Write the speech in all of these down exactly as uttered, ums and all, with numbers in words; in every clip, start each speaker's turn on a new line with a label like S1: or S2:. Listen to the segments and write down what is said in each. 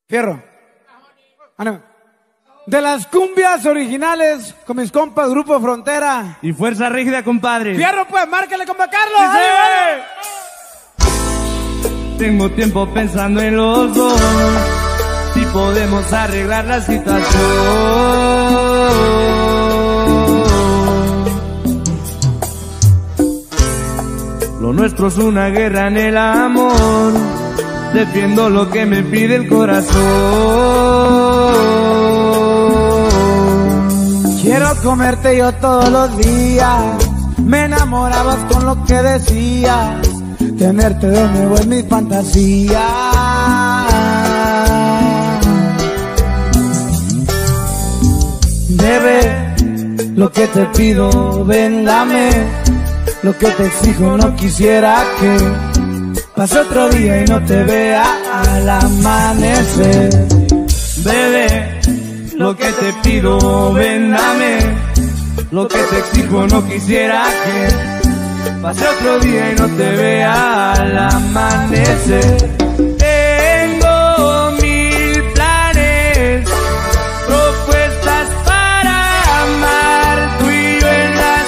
S1: Fierro. Ah, no. De las cumbias originales con mis compas Grupo Frontera.
S2: Y Fuerza Rígida, compadre.
S1: Fierro, pues, márcale, compa Carlos.
S2: ¡Sí, sí! Tengo tiempo pensando en los dos, si podemos arreglar la situación. Lo nuestro es una guerra en el amor, defiendo lo que me pide el corazón.
S1: Quiero comerte yo todos los días, me enamorabas con lo que decías, tenerte de nuevo es mi fantasía. Bebé, lo que te pido, ven, dame, lo que te exijo, no quisiera que pase otro día y no te vea al amanecer.
S2: Bebé, lo que te pido, ven, dame, lo que te exijo, no quisiera que pase otro día y no te vea al amanecer. Tengo mil planes, propuestas para amar, tú y yo en la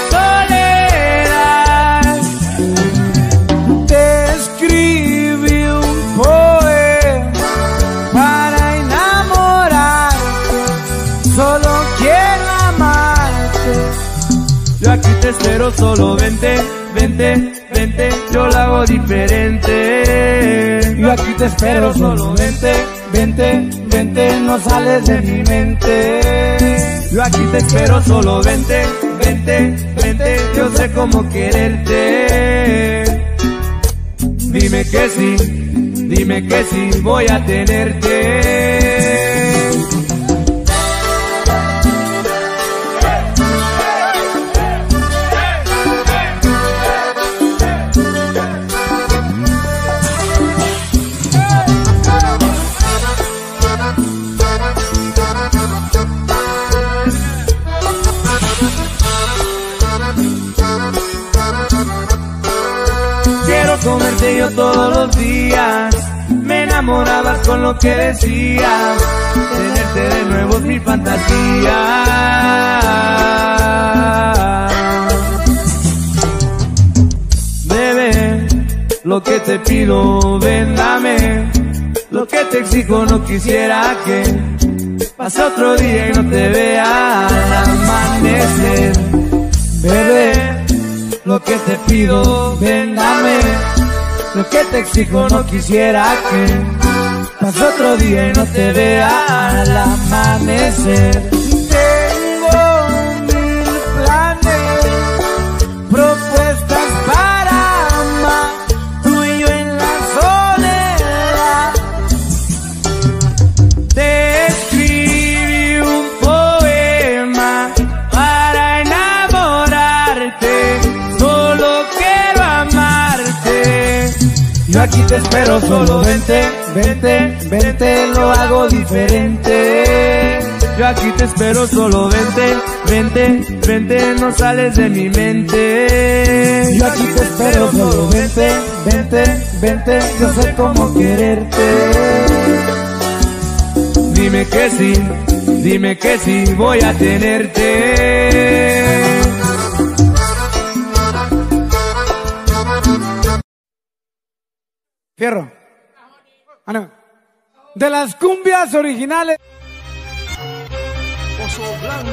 S2: soledad.
S1: Te escribí un poema para enamorarte, solo quiero amarte.
S2: Yo aquí te espero, solo vente, vente, vente, yo lo hago diferente.
S1: Yo aquí te espero, solo vente, vente, vente, no sales de mi mente.
S2: Yo aquí te espero, solo vente, vente, vente, yo sé cómo quererte. Dime que sí, dime que sí, voy a tenerte. Comerte yo todos los días, me enamorabas con lo que decías, tenerte de nuevo es mi fantasía. Bebé, lo que te pido, ven, dame, lo que te exijo, no quisiera que pase otro día y no te vea al amanecer. Bebé, lo que te pido, ven, dame, lo que te exijo, no quisiera que pase otro día y no te vea al amanecer.
S1: Tengo mil planes, propuestas para amar, tú y yo en la soledad.
S2: Te escribí un poema para enamorarte, solo quiero amarte.
S1: Yo aquí te espero, solo vente, vente, vente, lo hago diferente.
S2: Yo aquí te espero, solo vente, vente, vente, no sales de mi mente.
S1: Yo aquí te espero, solo vente, vente, vente, yo sé cómo quererte.
S2: Dime que sí, dime que sí, voy a tenerte.
S1: Fierro. Ah, no. De las cumbias originales.
S3: Oso Blanco.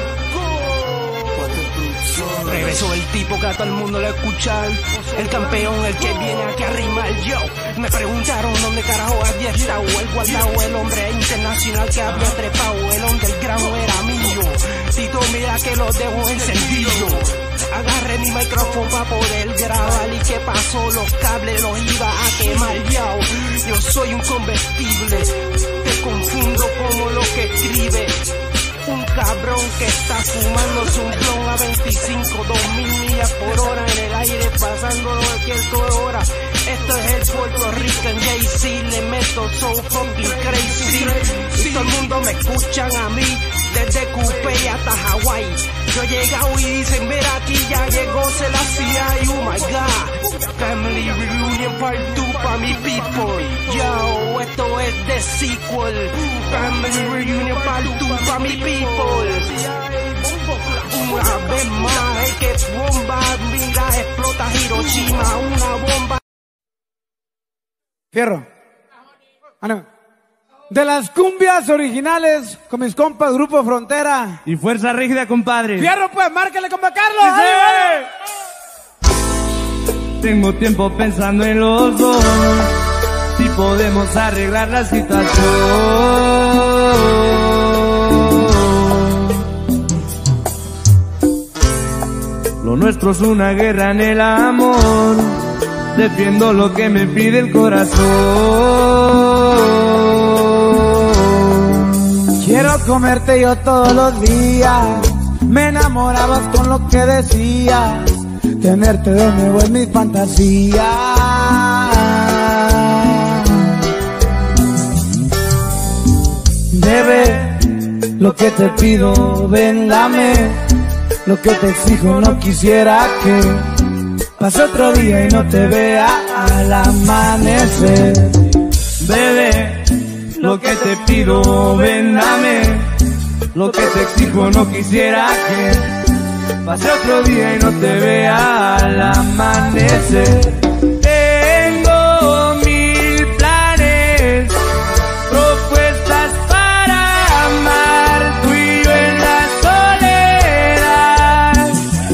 S3: Regresó el tipo que a todo el mundo le escucha, el campeón, el que viene aquí a rimar. Yo, me preguntaron dónde carajo había estado el guardado, el hombre internacional que había trepado, el underground era mío. Tito, mira que lo dejo encendido. Agarré mi micrófono para poder grabar y qué pasó, los cables los iba a quemar. Yo, yo soy un convertible, te confundo como lo que escribe. Un cabrón que está fumando su blon a veinticinco, dos mil millas por hora en el aire, pasándolo cualquier hora. Esto es el Puerto Rican Jay-Z, le meto so fucking crazy. Y todo el mundo me escuchan a mí, desde Coupé hasta Hawái. Yo he llegado y dicen, mira aquí ya llegó Selassie, oh my god. Family Reunion Part two pa' mi people. Yo, esto es de de sequel. Family reunion part two para mi people. Una vez más, es que bomba, mira, explota Hiroshima, una bomba.
S1: Fierro. Ánimo. De las cumbias originales con mis compas Grupo Frontera
S2: y Fuerza Rígida, compadre.
S1: Fierro, pues, márquele, compa Carlos.
S2: ¡Sí, sí! Tengo tiempo pensando en los dos, si podemos arreglar la situación. Lo nuestro es una guerra en el amor, defiendo lo que me pide el corazón.
S1: Quiero comerte yo todos los días, me enamorabas con lo que decías, tenerte de nuevo en mis fantasías. Bebé, lo que te pido, ven, dame, lo que te exijo, no quisiera que pase otro día y no te vea al amanecer.
S2: Bebé, lo que te pido, ven, dame, lo que te exijo, no quisiera que pase otro día y no te vea al amanecer. Tengo mil planes, propuestas para amar, tú y yo en la soledad.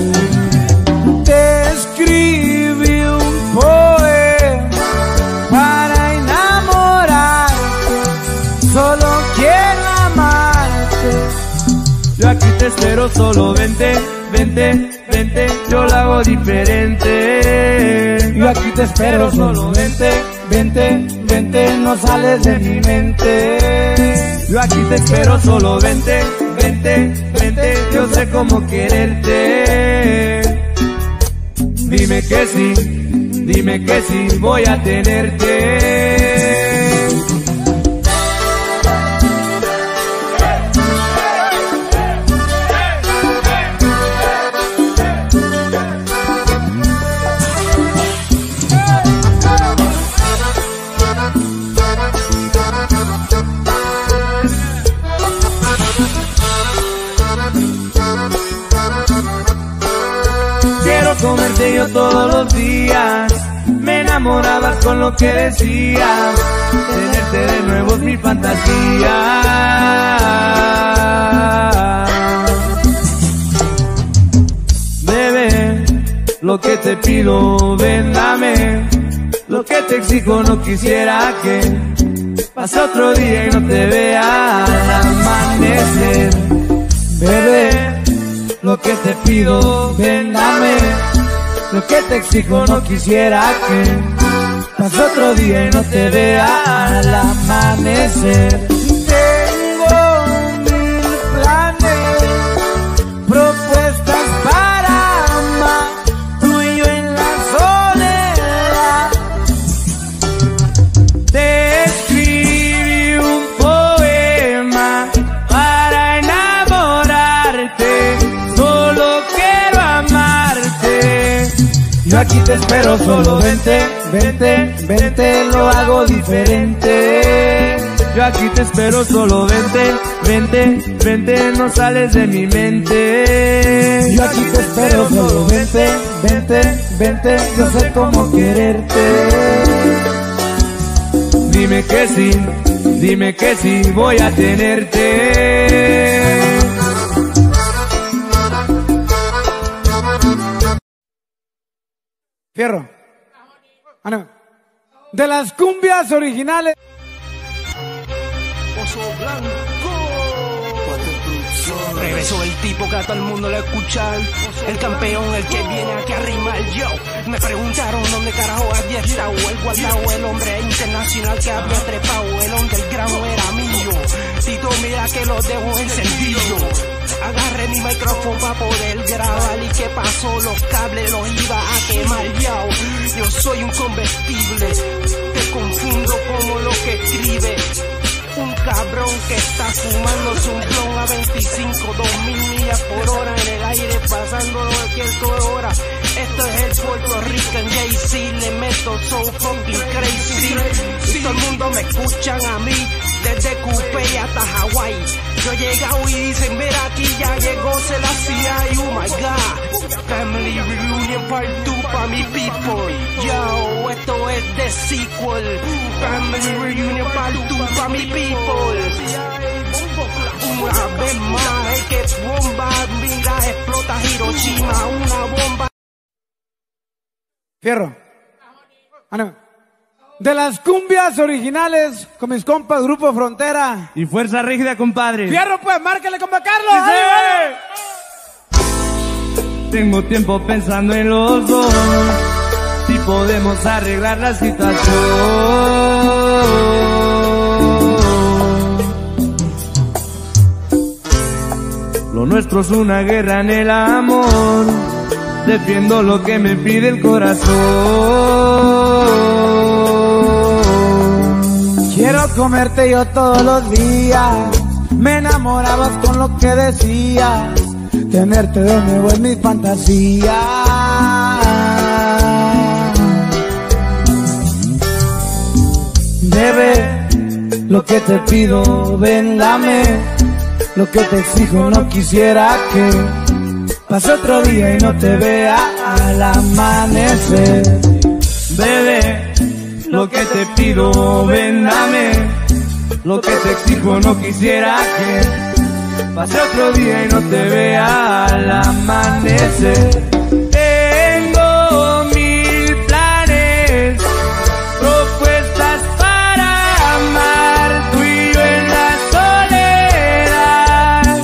S1: Te escribí un poema para enamorarte, solo quiero amarte.
S2: Yo aquí te espero, solo vente, vente, vente, yo lo hago diferente.
S1: Yo aquí te espero, solo vente, vente, vente, no sales de mi mente.
S2: Yo aquí te espero, solo vente, vente, vente, yo sé cómo quererte. Dime que sí, dime que sí, voy a tenerte. Comerte yo todos los días, me enamorabas con lo que decías, tenerte de nuevo es mi fantasía. Bebé, lo que te pido, ven, dame, lo que te exijo, no quisiera que pase otro día y no te vea al amanecer. Bebé, lo que te pido, ven, dame, lo que te exijo, no quisiera que pase otro día y no te vea al amanecer.
S1: Tengo mil planes, propuestas para amar, tú y yo en la soledad.
S2: Te escribí un poema para enamorarte, solo quiero amarte.
S1: Yo aquí te espero, solo vente, vente, vente, lo hago diferente.
S2: Yo aquí te espero, solo vente, vente, vente, no sales de mi mente.
S1: Yo aquí te espero, solo vente, vente, vente, yo sé cómo quererte.
S2: Dime que sí, dime que sí, voy a tenerte.
S1: Fierro. Ánimo. De las cumbias originales.
S3: Oso Blanco. Regresó el tipo que a todo el mundo lo escuchan, el campeón, el que viene aquí a rimar. Yo, me preguntaron dónde carajo había estado el guardado, el hombre internacional que había trepado, el underground era mío. Tito, mira que lo dejo encendido. Agarré mi micrófono para poder grabar y qué pasó, los cables los iba a quemar. Yo, yo soy un combustible, te confundo como lo que escribe. Un cabrón que está fumándose un blon a veinticinco, dos mil millas por hora en el aire, pasando cualquier hora. Esto es el Puerto Rican Jay-Z, le meto so fucking crazy. Y todo el mundo me escuchan a mí, desde Coupé hasta Hawái. Yo he llegado y dicen, mira aquí ya llegó Selassie, oh my god. Family Reunion Part dos pa' mi people. Yo, esto es de sequel. Family Reunion Part dos pa' mi people. Una vez más, es que bomba, mira, explota Hiroshima, una bomba.
S1: Fierro. Ah, no. De las cumbias originales con mis compas Grupo Frontera
S2: y Fuerza Rígida, compadre.
S1: Fierro, pues, márquele, compa Carlos.
S2: Sí, sí. Tengo tiempo pensando en los dos, si podemos arreglar la situación. Lo nuestro es una guerra en el amor, defiendo lo que me pide el corazón.
S1: Quiero comerte yo todos los días, me enamorabas con lo que decías, tenerte de nuevo en mis fantasías. Bebé, lo que te pido, ven, dame, lo que te exijo, no quisiera que pase otro día y no te vea al amanecer.
S2: Bebé, lo que te pido, ven, dame, lo que te exijo, no quisiera que pase otro día y no te vea al amanecer. Tengo mil planes, propuestas para amar, tú y yo en la soledad.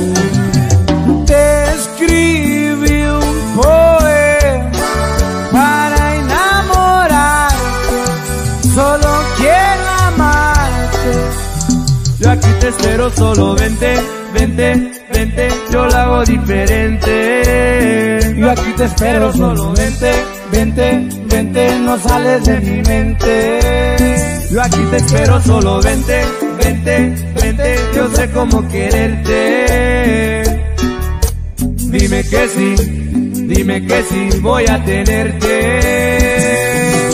S1: Te escribí un poema para enamorarte, solo quiero amarte.
S2: Yo aquí te espero, solo vente, vente, vente, yo la hago diferente.
S1: Yo aquí te espero, solo vente, vente, vente, no sales de mi mente.
S2: Yo aquí te espero, solo vente, vente, vente, yo sé cómo quererte. Dime que sí, dime que sí, voy a tenerte.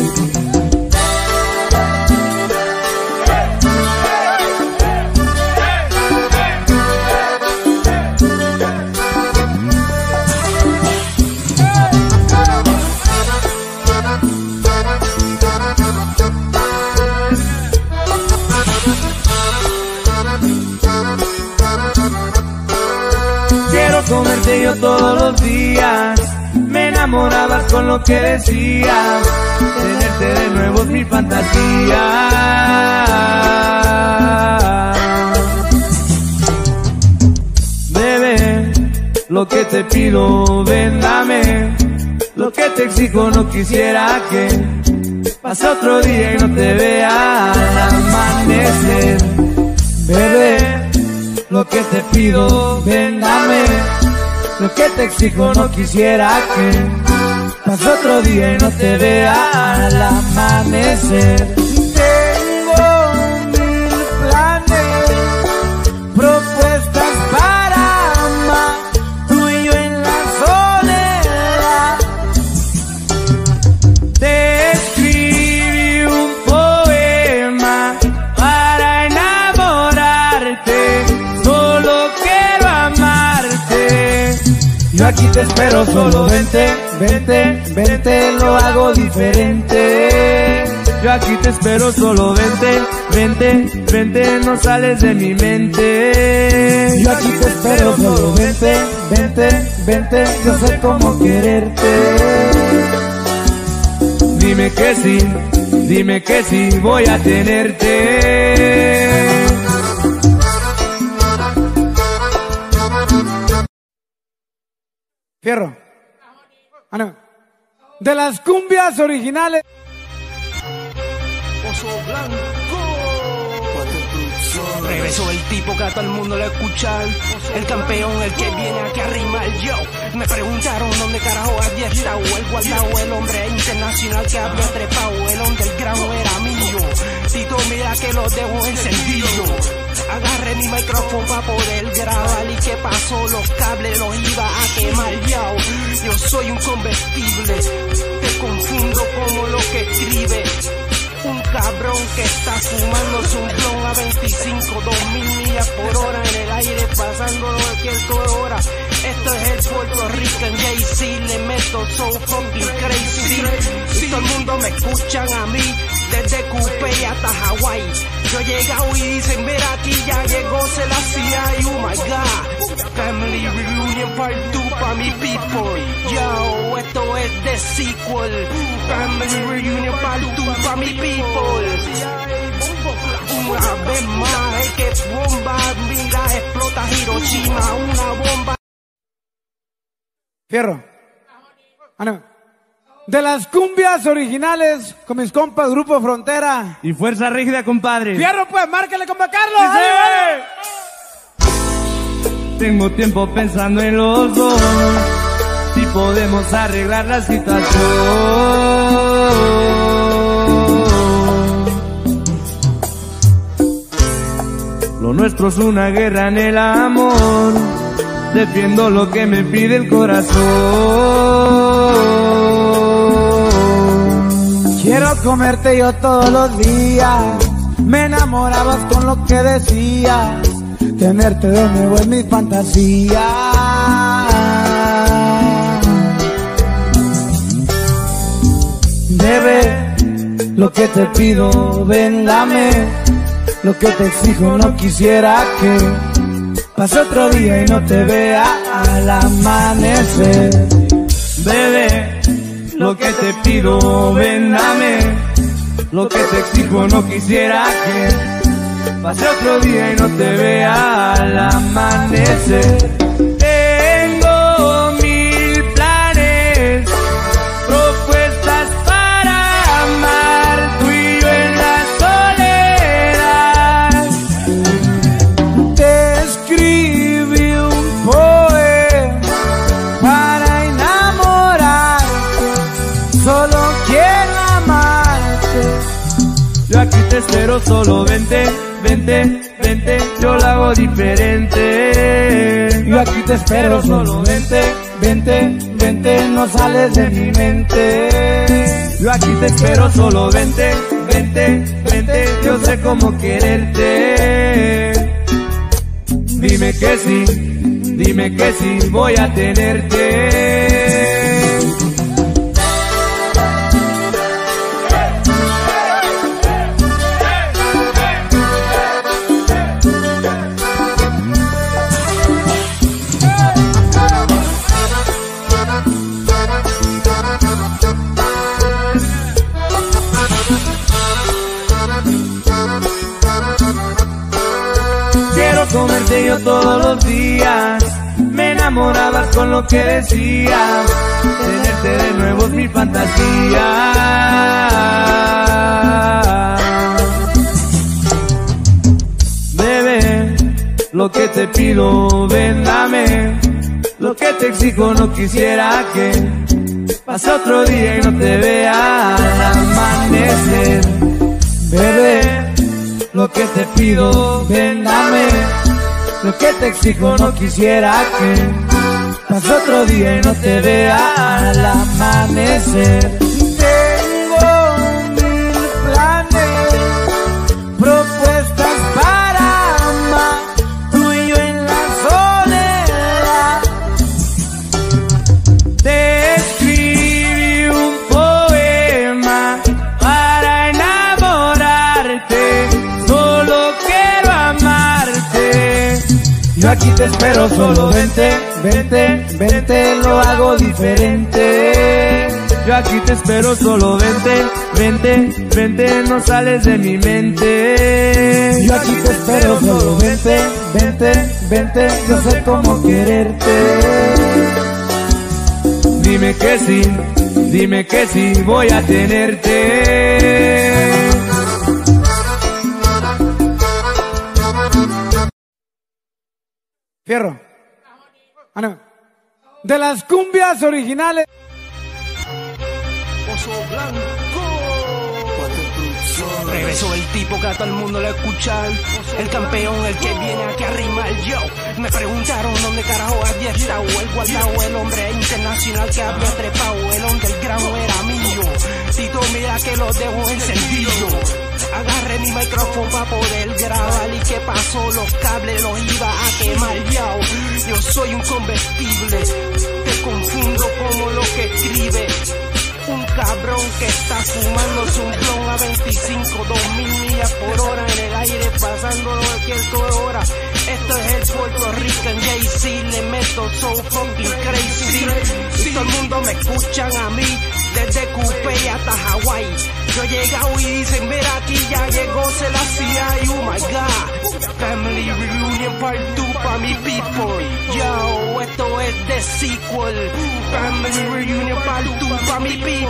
S2: Comerte yo todos los días, me enamorabas con lo que decías, tenerte de nuevo es mi fantasía. Bebé, lo que te pido, ven, dame, lo que te exijo, no quisiera que pase otro día y no te vea al amanecer.
S1: Bebé,
S2: lo que te pido, ven, dame, lo que te exijo, no quisiera que pase otro día y no te vea al amanecer.
S1: tengo mil planes, propuestas para amar, tú y yo en la soledad.
S2: Te escribí un poema para enamorarte, solo quiero amarte.
S1: Yo aquí te espero, solo vente, vente, vente, lo hago diferente.
S2: Yo aquí te espero, solo vente, vente, vente, no sales de mi mente.
S1: Yo aquí te espero, solo vente, vente, vente, yo sé cómo quererte.
S2: Dime que sí, dime que sí, voy a tenerte.
S1: Fierro. Ah, no. De las cumbias originales.
S3: Oso Blanco. Regresó el tipo que a todo el mundo le escuchar, el campeón, el que viene aquí a rimar. Yo, me preguntaron dónde carajo había estado el guardado, el hombre internacional que había trepado, el underground era mío. Tito, mira que lo dejo encendido. Agarré mi micrófono para poder grabar. ¿Y qué pasó? Los cables los iba a quemar, yo. Yo soy un convertible, te confundo como lo que escribe. Un cabrón que está fumándose un blon a veinticinco, dos mil millas por hora en el aire, pasándolo de cualquier hora. Esto es el Puerto Rican Jay-Z, le meto so fucking crazy. Y todo el mundo me escuchan a mí, desde Coupé hasta Hawái. Yo he llegado y dicen, mira aquí ya llegó Selassie, oh my god. Family Reunion Part dos pa' mi people. Yo, esto es de sequel. Family Reunion Part dos pa' mi people. Una vez más, es que bomba, mira, explota Hiroshima, una bomba.
S1: Fierro. Ah, no. De las cumbias originales con mis compas Grupo Frontera
S2: y Fuerza Rígida, compadre.
S1: Fierro, pues, márcale, compa Carlos.
S2: ¡Sí, sí! Tengo tiempo pensando en los dos, si podemos arreglar la situación. Lo nuestro es una guerra en el amor, defiendo lo que me pide el corazón.
S1: Quiero comerte yo todos los días, me enamorabas con lo que decías, tenerte de nuevo es mi fantasía. Bebé, lo que te pido, ven, dame. Lo que te exijo, no quisiera que pase otro día y no te vea al amanecer.
S2: Bebé, lo que te pido, ven, dame. Lo que te exijo, no quisiera que pase otro día y no te vea al amanecer. Tengo mil planes, propuestas para amar, tú y yo en la soledad.
S1: Te escribí un poema para enamorarte, solo quiero amarte.
S2: Yo aquí te espero, solo vente, vente, vente, yo lo hago diferente.
S1: Yo aquí te espero, solo vente, vente, vente, no sales de mi mente.
S2: Yo aquí te espero, solo vente, vente, vente, yo sé cómo quererte. Dime que sí, dime que sí, voy a tenerte. Comerte yo todos los días, me enamorabas con lo que decías, tenerte de nuevo es mi fantasía. Bebé, lo que te pido, ven, dame. Lo que te exijo, no quisiera que pase otro día y no te vea al amanecer.
S1: Bebé,
S2: lo que te pido, ven, dame. Lo que te exijo, no quisiera que pase otro día y no te vea al amanecer.
S1: tengo mil planes, propuestas para amar, tú y yo en la soledad.
S2: Te escribí un poema para enamorarte, solo quiero amarte.
S1: Yo aquí te espero, solo vente, vente, vente, lo hago diferente.
S2: Yo aquí te espero, solo vente, vente, vente, no sales de mi mente.
S1: Yo aquí te espero, solo vente, vente, vente, yo sé cómo quererte.
S2: Dime que sí, dime que sí, voy a tenerte.
S1: Fierro. Ah, no. De las cumbias originales.
S3: Oso Blanco. Regresó el tipo que a todo el mundo le escuchan, el campeón, el que viene aquí a rimar. Yo, me preguntaron dónde carajo había estado el guardado, el hombre internacional que había trepado, el underground era mío. Tito, mira que lo dejo encendido. Agarré mi micrófono para poder grabar. ¿Y qué pasó? Los cables los iba a quemar. Yo, yo soy un convertible, te confundo como lo que escribe un cabrón que está fumando un blon a veinticinco, dos mil millas por hora en el aire, pasando cualquier hora. Esto es el Puerto Rican Jay-Z, le meto so fucking crazy. Y todo el mundo me escuchan a mí, desde Coupé hasta Hawái. Yo he llegado y dicen, mira aquí ya llegó Selassie, oh my god. Family Reunion Part dos pa' mi people. Yo, esto es de sequel. Family Reunion Part dos pa' mi people.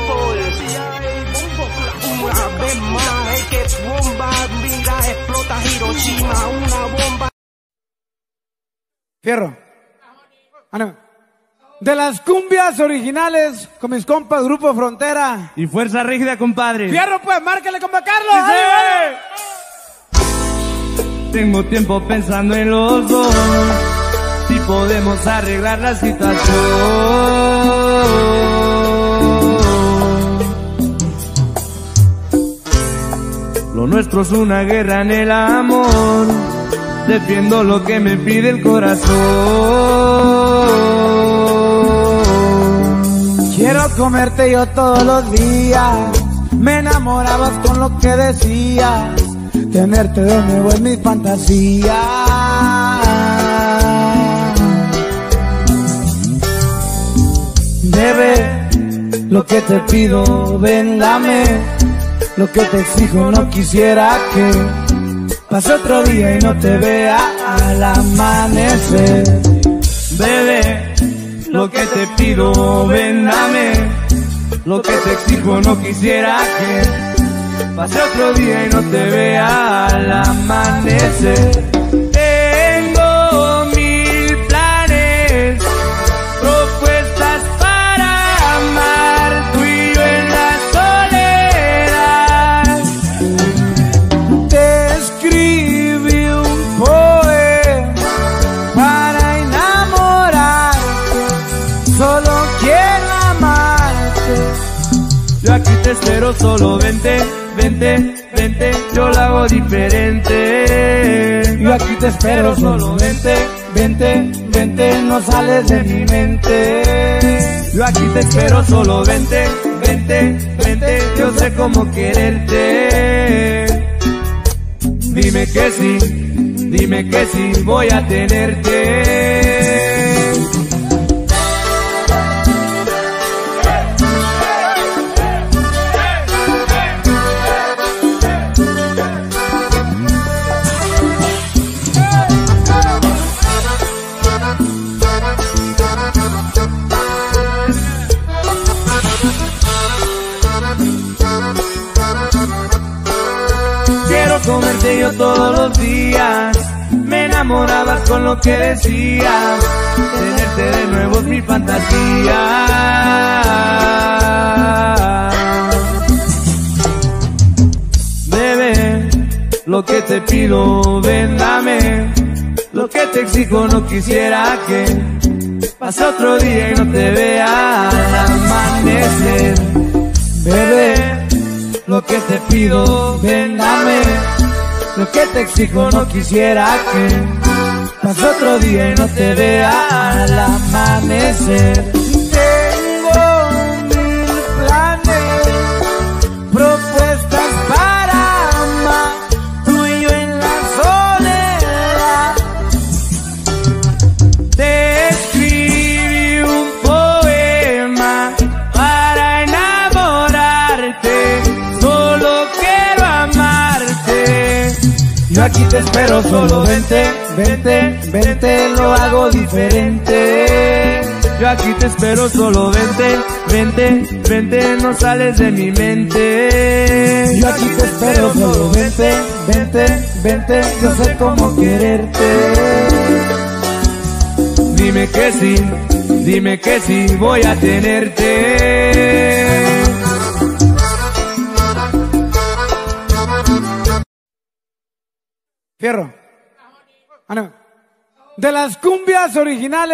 S3: Una vez más, es que bomba, mira, explota Hiroshima, una bomba.
S1: Fierro. Ánimo. De las cumbias originales con mis compas Grupo Frontera
S2: y Fuerza Rígida, compadre.
S1: Fierro, pues, márquele, compa Carlos.
S2: Sí, sí. Tengo tiempo pensando en los dos, si podemos arreglar la situación. Lo nuestro es una guerra en el amor, defiendo lo que me pide el corazón.
S1: Quiero comerte yo todos los días, me enamorabas con lo que decías, tenerte de nuevo en mis fantasías. Bebé, lo que te pido, ven, dame, lo que te exijo, no quisiera que pase otro día y no te vea al amanecer.
S2: Bebé, lo que te pido, ven, dame, lo que te exijo, no quisiera que pase otro día y no te vea al amanecer. Tengo mil planes, propuestas para amar, tú y yo en la soledad.
S1: Te escribí un poema para enamorarte, solo quiero amarte.
S2: Yo aquí te espero, solo vente, vente, vente, yo lo hago diferente.
S1: Yo aquí te espero, solo vente, vente, vente, no sales de mi mente.
S2: Yo aquí te espero, solo vente, vente, vente, yo sé cómo quererte. Dime que sí, dime que sí, voy a tenerte. Comerte yo todos los días, me enamorabas con lo que decías, tenerte de nuevo es mi fantasía. Bebé, lo que te pido, ven, dame, lo que te exijo, no quisiera que pase otro día y no te vea al amanecer. Bebé, lo que te pido, ven, dame, lo que te exijo, no quisiera que pase otro día y no te vea al amanecer.
S1: Tengo mil planes, propuestas para amar, tú y yo en la soledad.
S2: Te escribí un poema para enamorarte, solo quiero amarte.
S1: Yo aquí te espero, solo vente, vente, vente, lo hago diferente.
S2: Yo aquí te espero, solo vente, vente, vente, no sales de mi mente.
S1: Yo aquí te espero, solo vente, vente, vente, yo sé cómo quererte.
S2: Dime que sí, dime que sí, voy a tenerte.
S1: Fierro. Ah, no. De las cumbias originales.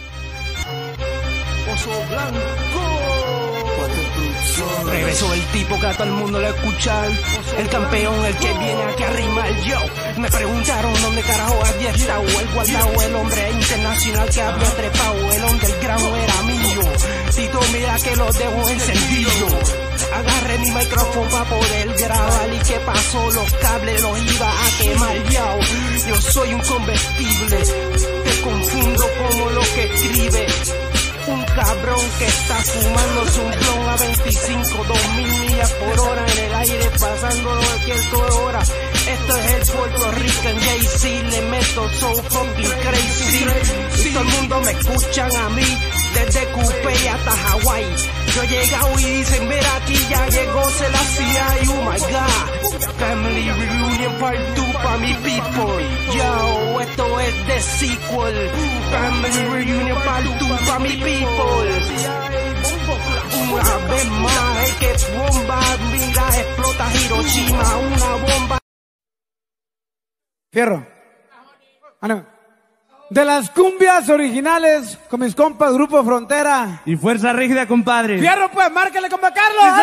S3: Oso Blanco. Regresó el tipo que a todo el mundo lo escuchar. El campeón, el que viene aquí a rimar. Yo, me preguntaron dónde carajo había estado el guardado, el hombre internacional que había trepado. El underground era mío. Tito, mira que lo dejo encendido. Agarré mi micrófono para poder grabar. ¿Y qué pasó? Los cables los iba a quemar. Yo, yo soy un combustible. Te confundo como lo que escribe. Un cabrón que está fumándose un blon a veinticinco, dos mil millas por hora en el aire, pasándolo a cualquier hora. Esto es el Puerto Rican Jay-Z, le meto so fucking crazy. Y todo el mundo me escuchan a mí, desde Coupé hasta Hawái. Yo he llegado y dicen, mira aquí ya llegó Selassie, oh my god. Family Reunion Part dos pa' mi people. Yo, esto es de sequel. Family Reunion Part dos pa' mi people. Una vez más, es que bomba, mira, explota Hiroshima, una bomba.
S1: Fierro. Ah, no. De las cumbias originales con mis compas Grupo Frontera
S2: y Fuerza Rígida, compadre.
S1: Fierro, pues, márquele, compa Carlos.
S2: Sí,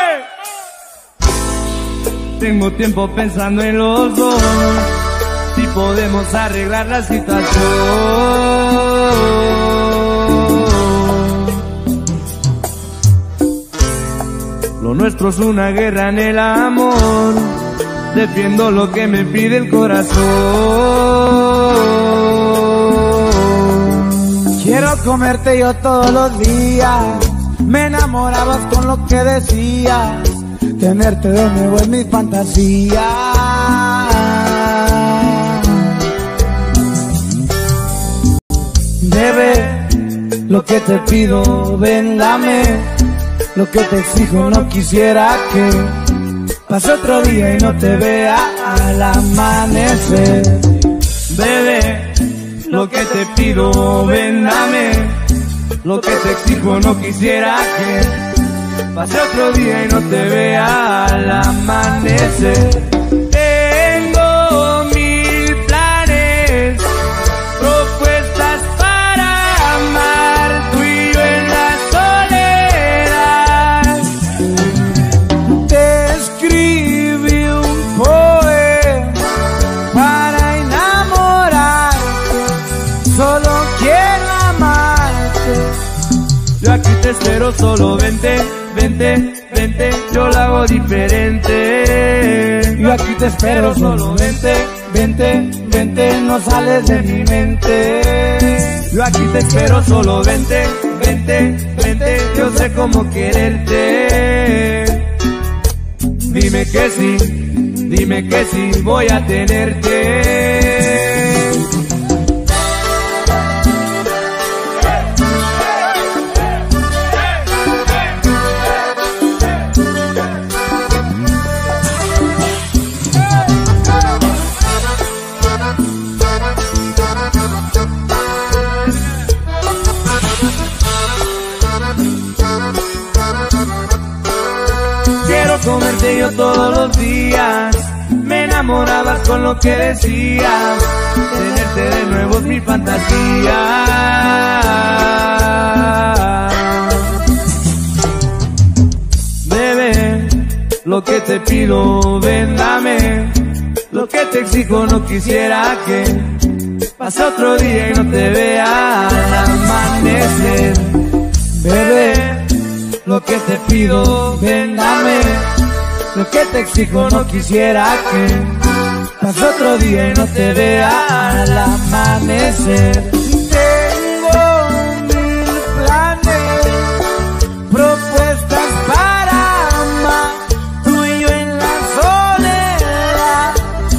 S2: sí. Tengo tiempo pensando en los dos, si podemos arreglar la situación. Lo nuestro es una guerra en el amor, defiendo lo que me pide el corazón.
S1: Quiero comerte yo todos los días, me enamorabas con lo que decías, tenerte de nuevo es mi fantasía. Bebé, lo que te pido, ven, dame, lo que te exijo, no quisiera que pase otro día y no te vea al amanecer.
S2: Bebé, lo que te pido, ven, dame, lo que te exijo, no quisiera que pase otro día y no te vea al amanecer. Tengo mil planes, propuestas para amar, tú y yo en la soledad.
S1: Te escribí un poema para enamorarte, solo quiero amarte.
S2: Yo aquí te espero, solo vente, vente, vente, yo lo hago diferente.
S1: Yo aquí te espero, solo vente, vente, vente, no sales de mi mente.
S2: Yo aquí te espero, solo vente, vente, vente, yo sé cómo quererte. Dime que sí, dime que sí, voy a tenerte. Comerte yo todos los días, me enamorabas con lo que decías, tenerte de nuevo es mi fantasía. Bebé, lo que te pido, ven, dame, lo que te exijo, no quisiera que pase otro día y no te vea al amanecer.
S1: Bebé, lo que te pido, ven, dame, lo que te exijo, no quisiera que pase otro día y no te vea al amanecer. Tengo mil planes, propuestas para amar, tú y yo en la soledad.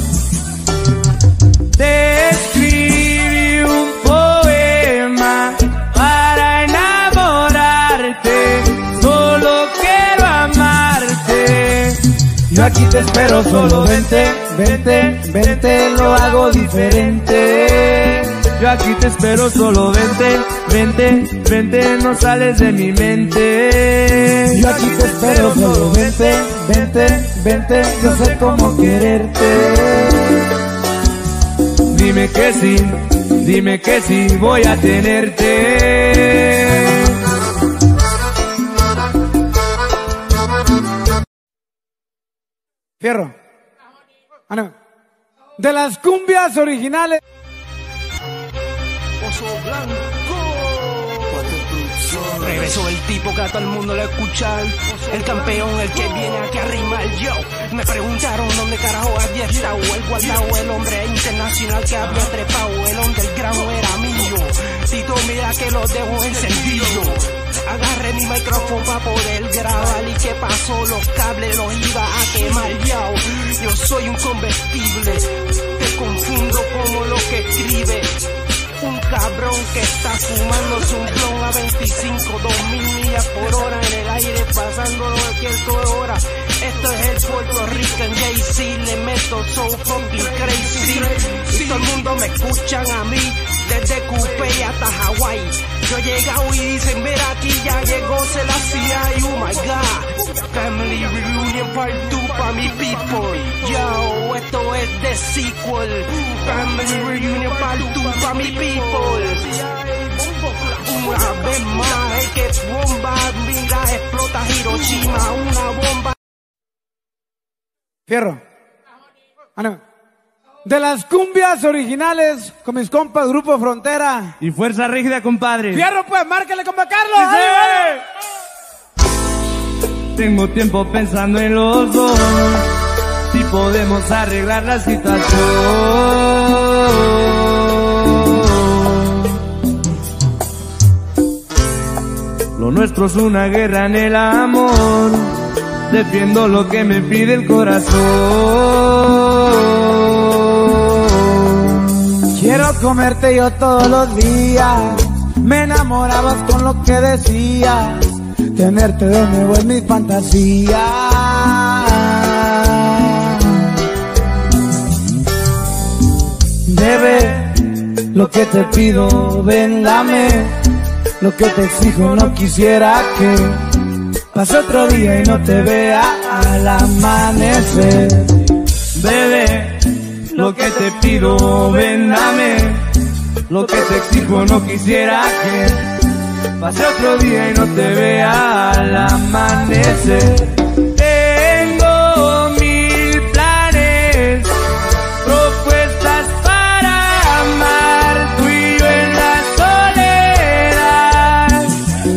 S2: Te escribí un poema para enamorarte, solo quiero amarte.
S1: Yo aquí te espero, solo vente, vente, vente, lo hago diferente.
S2: Yo aquí te espero, solo vente, vente, vente, no sales de mi mente.
S1: Yo aquí te espero, solo vente, vente, vente, yo sé cómo quererte.
S2: Dime que sí, dime que sí, voy a tenerte.
S1: Fierro. Ah, no. De las cumbias originales.
S3: Oso Blanco. Regresó el tipo que a todo el mundo le escuchar. El campeón, el que viene aquí a rimar. Yo, me preguntaron dónde carajo había estado el guardado, el hombre internacional que había trepado. El underground era mío. Tito, mira que lo dejo encendido. Agarré mi micrófono para poder grabar. ¿Y qué pasó? Los cables los iba a quemar. Yo, yo soy un convertible. Te confundo como lo que escribe. Un cabrón que está fumando su blon a veinticinco, dos mil millas por hora en el aire, pasándolo cualquier hora. Esto es el Puerto Rican Jay-Z, le meto so fucking crazy. Y todo el mundo me escuchan a mí, desde Coupé hasta Hawái. Yo he llegado y dicen, mira aquí ya llegó Selassie, oh my god. Family Reunion Part dos pa' mi people. Yo, esto es de sequel. Family Reunion Part dos pa' mi people. Una vez más, es que bomba, mira, explota Hiroshima, una bomba.
S1: Fierro. Ah, no. De las cumbias originales con mis compas Grupo Frontera
S2: y Fuerza Rígida, compadre.
S1: Fierro, pues, márcale, compa Carlos.
S2: ¡Sí! Tengo tiempo pensando en los dos, si podemos arreglar la situación. Lo nuestro es una guerra en el amor, defiendo lo que me pide el corazón.
S1: Quiero comerte yo todos los días, me enamorabas con lo que decías, tenerte de nuevo es mi fantasía. Bebé, lo que te pido, ven, dame. Lo que te exijo, no quisiera que pase otro día y no te vea al amanecer.
S2: Bebé, lo que te pido, ven, dame. Lo que te exijo, no quisiera que pase otro día y no te vea al amanecer. Tengo mil planes, propuestas para amar, tú y yo en la soledad.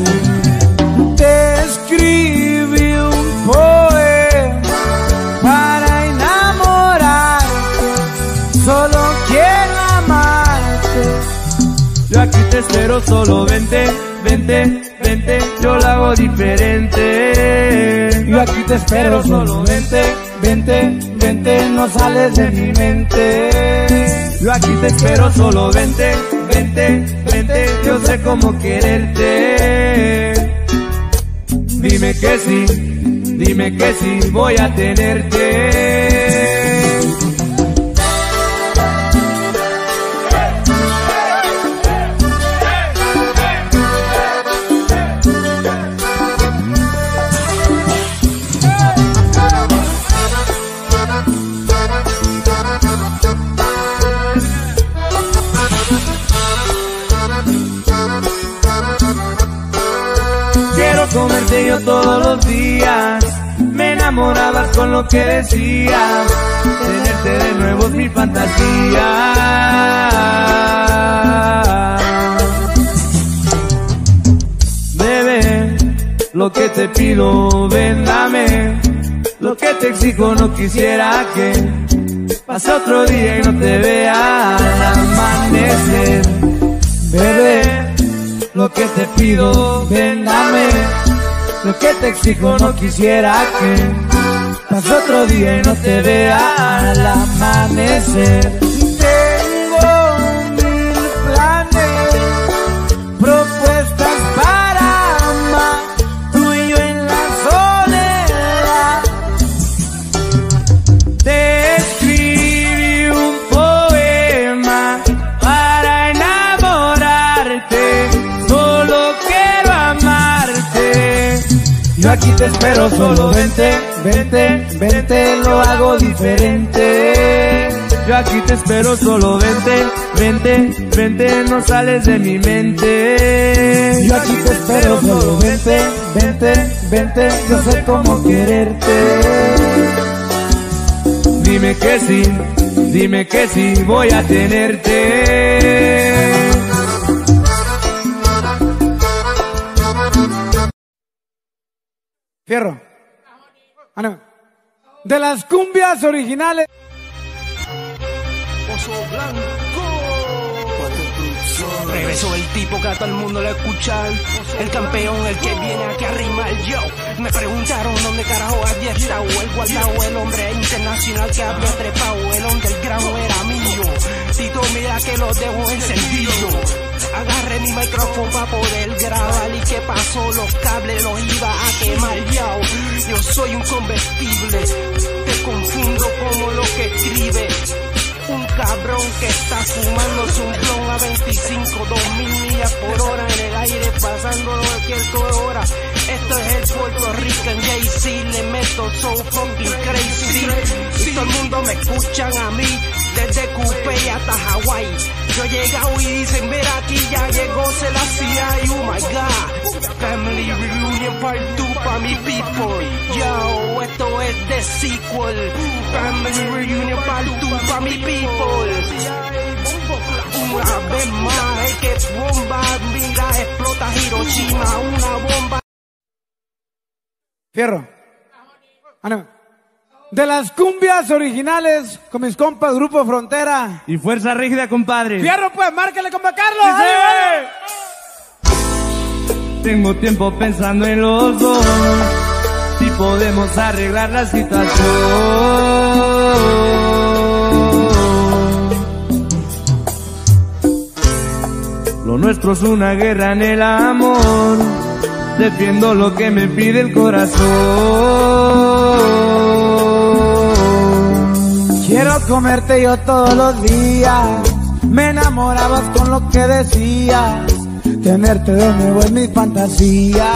S1: Te escribí un poema para enamorarte, solo quiero amarte.
S2: Yo aquí te espero, solo vente, vente, vente, yo lo hago diferente.
S1: Yo aquí te espero, solo vente, vente, vente, no sales de mi mente.
S2: Yo aquí te espero, solo vente, vente, vente, yo sé cómo quererte. Dime que sí, dime que sí, voy a tenerte. Comerte yo todos los días, me enamorabas con lo que decías, tenerte de nuevo es mi fantasía. Bebé, lo que te pido, ven, dame. Lo que te exijo, no quisiera que pase otro día y no te vea al amanecer. Bebé, lo que te pido, ven, dame. Lo que te exijo, no quisiera que pase otro día y no te vea al amanecer.
S1: Tengo mil planes, propuestas para amar, tú y yo en la soledad.
S2: Te escribí un poema para enamorarte, solo quiero amarte.
S1: Yo aquí te espero, solo vente, vente, vente, lo hago diferente.
S2: Yo aquí te espero, solo vente, vente, vente, no sales de mi mente.
S1: Yo aquí te espero, solo vente, vente, vente, yo sé cómo quererte.
S2: Dime que sí, dime que sí, voy a tenerte.
S1: Fierro. Ah, no. De las cumbias originales.
S3: Oso Blanco. Regresó el tipo que a todo el mundo le escuchan. El campeón, el que viene aquí a rimar. Yo, me preguntaron dónde carajo había estado el guardado, el hombre internacional que había trepado. El underground era mío. Tito, mira que lo dejo encendido. Agarré mi micrófono para poder grabar. ¿Y qué pasó? Los cables los iba a quemar. Yo, yo soy un combustible. Te confundo como lo que escribe un cabrón que está fumándose un blon a veinticinco, dos mil millas por hora en el aire, pasando cualquier hora. Esto es el Puerto Rican Jay-Z, le meto so fucking crazy. Y todo el mundo me escuchan a mí, desde Coupé hasta Hawái. Yo he llegado y dicen, mira aquí ya llegó Selassie, oh my god. Family Reunion Part dos pa' mi people. Yo, esto es de sequel. Family Reunion Part dos pa' mi people. Una vez más, es que bomba, mira, explota Hiroshima, una bomba.
S1: Fierro. Ah, no. De las cumbias originales con mis compas Grupo Frontera
S2: y Fuerza Rígida, compadre.
S1: Fierro, pues, márquele, compa Carlos.
S2: ¡Sí! Tengo tiempo pensando en los dos, si podemos arreglar la situación. Lo nuestro es una guerra en el amor, defiendo lo que me pide el corazón.
S1: Quiero comerte yo todos los días, me enamorabas con lo que decías, tenerte de nuevo en mi fantasía.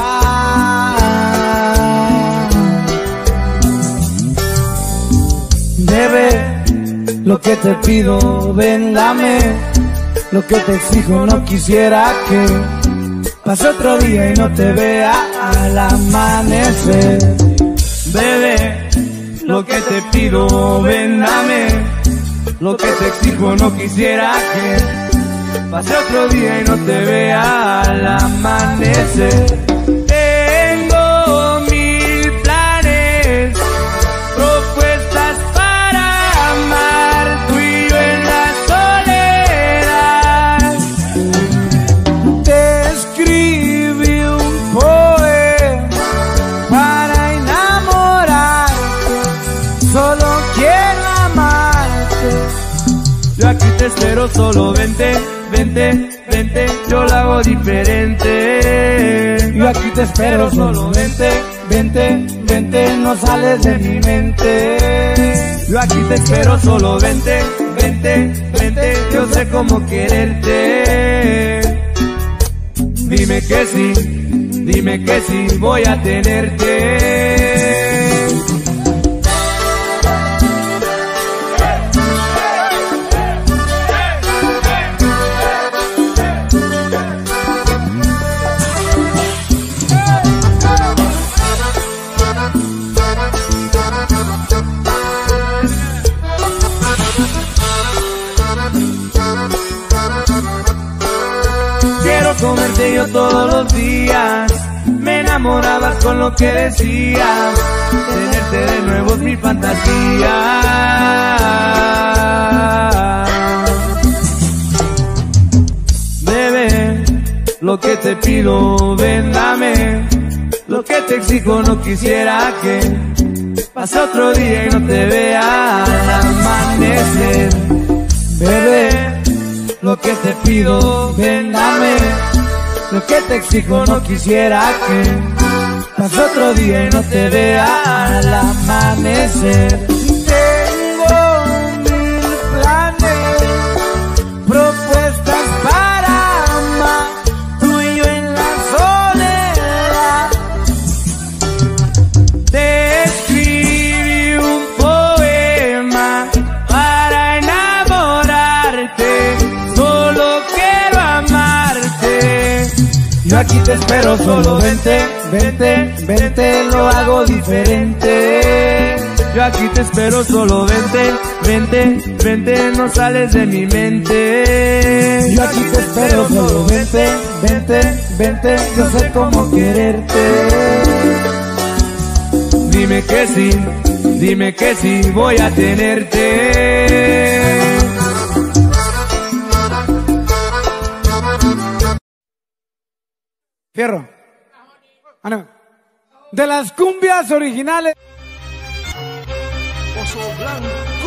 S2: Bebé, lo que te pido, ven, dame. Lo que te exijo, no quisiera que pase otro día y no te vea al amanecer. Bebé, lo que te pido, ven, dame. Lo que te exijo, no quisiera que pase otro día y no te vea al amanecer. Tengo mil planes, propuestas para amar, tú y yo en la soledad.
S1: Te escribí un poema para enamorarte, solo quiero amarte.
S2: Yo aquí te espero, solo vente, vente, vente, yo lo hago diferente.
S1: Yo aquí te espero, solo vente, vente, vente, no sales de mi mente.
S2: Yo aquí te espero, solo vente, vente, vente, yo sé cómo quererte. Dime que sí, dime que sí, voy a tenerte. Comerte yo todos los días, me enamorabas con lo que decías, tenerte de nuevo es mi fantasía. Bebé, lo que te pido, ven, dame. Lo que te exijo, no quisiera que pase otro día y no te vea al amanecer. Bebé, lo que te pido, ven, dame. Lo que te exijo, no quisiera que pase otro día y no te vea al amanecer.
S1: Tengo mil planes, propuestas para amar, tú y yo en la soledad.
S2: Te escribí un poema para enamorar.
S1: Yo aquí te espero, solo vente, vente, vente, lo hago diferente.
S2: Yo aquí te espero, solo vente, vente, vente, no sales de mi mente.
S1: Yo aquí te espero, solo vente, vente, vente, yo sé cómo quererte.
S2: Dime que sí, dime que sí, voy a tenerte.
S1: Fierro. Ah, no. De las cumbias originales.
S3: Oso Blanco.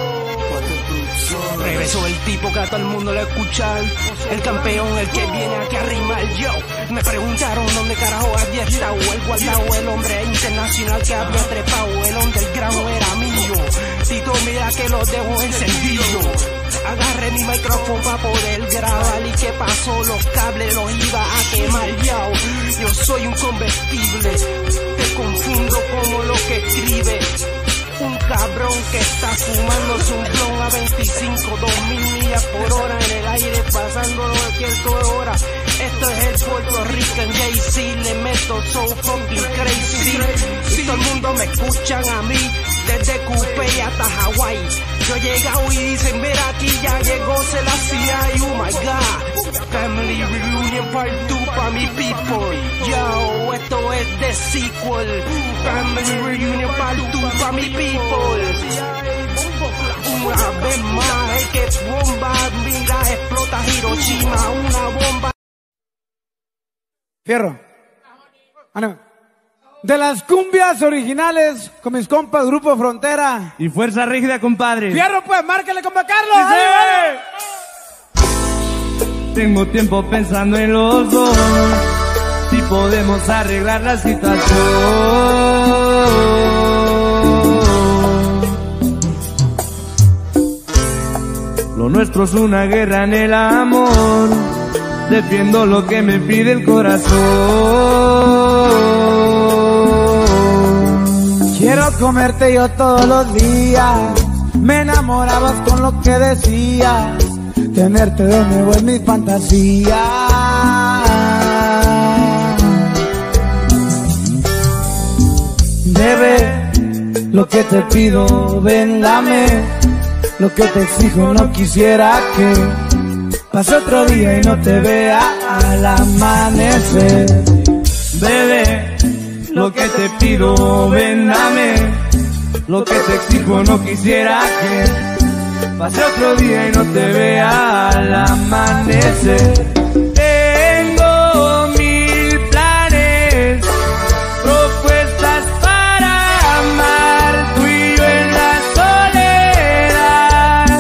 S3: Regresó el tipo que a todo el mundo le escuchar. El campeón, el que viene aquí a rimar. Yo, me preguntaron dónde carajo había estado el guardado, el hombre internacional que había trepado. El underground era mío. Tito, mira que lo dejo encendido. Agarré mi micrófono para poder grabar. ¿Y qué pasó? Los cables los iba a quemar. Yo, yo soy un convertible. Te confundo como lo que escribe. Un cabrón que está fumándose un blon a veinticinco, dos mil millas por hora en el aire, pasándolo de cualquier hora. Esto es el Puerto Rican Jay-Z, le meto so fucking crazy. Y todo el mundo me escuchan a mí, desde Coupé hasta Hawái. Yo he llegado y dicen, mira aquí ya llegó Selassie, oh my god. Family Reunion Part two pa' mi people. Yo, esto es de sequel. Family Reunion Part two pa' mi people. Una vez más, el que bomba, mira, explota Hiroshima, una bomba.
S1: Fierro. Ah, no. De las cumbias originales, con mis compas, Grupo Frontera.
S2: Y Fuerza Rígida, compadre.
S1: Fierro, pues, márcale, compa Carlos.
S2: ¡Sí! Tengo tiempo pensando en los dos, si podemos arreglar la situación. Lo nuestro es una guerra en el amor, defiendo lo que me pide el corazón.
S1: Quiero comerte yo todos los días, me enamorabas con lo que decías, tenerte de nuevo en mi fantasía. Bebé, lo que te pido, ven, dame. Lo que te exijo, no quisiera que pase otro día y no te vea al amanecer.
S2: Bebé, lo que te pido, ven, dame. Lo que te exijo, no quisiera que pase otro día y no te vea al amanecer. Tengo mil planes, propuestas para amar, tú y yo en la soledad.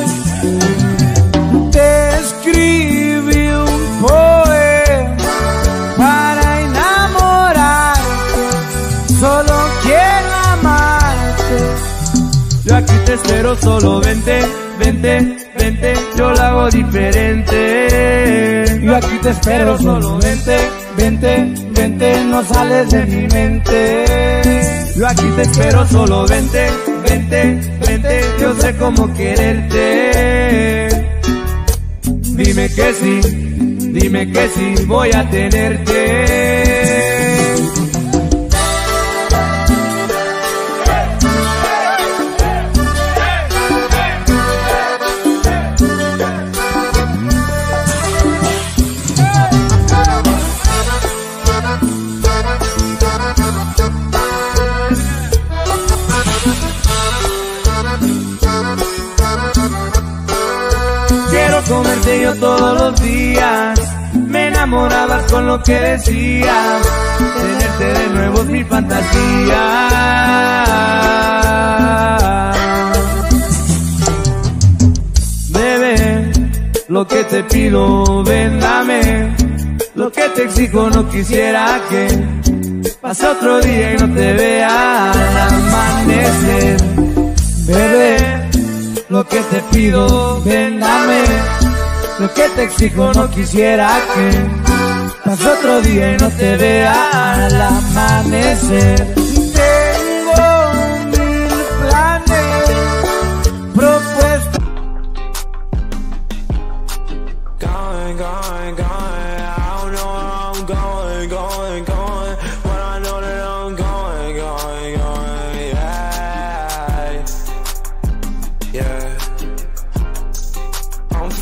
S1: Te escribí un poema para enamorarte, solo quiero amarte.
S2: Yo aquí te espero, solo vente, vente, vente, yo lo hago diferente.
S1: Yo aquí te espero, solo vente, vente, vente, no sales de mi mente.
S2: Yo aquí te espero, solo vente, vente, vente, yo sé cómo quererte. Dime que sí, dime que sí, voy a tenerte. Comerte yo todos los días, me enamorabas con lo que decías, tenerte de nuevo es mi fantasía. Bebé, lo que te pido, ven, dame. Lo que te exijo, no quisiera que pase otro día y no te vea al amanecer. Bebé, lo que te pido, ven, dame. Lo que te exijo, no quisiera que pase otro día y no te vea al amanecer.
S1: Tengo mil planes, propuestas.
S4: Going, going, going, I don't know where I'm going.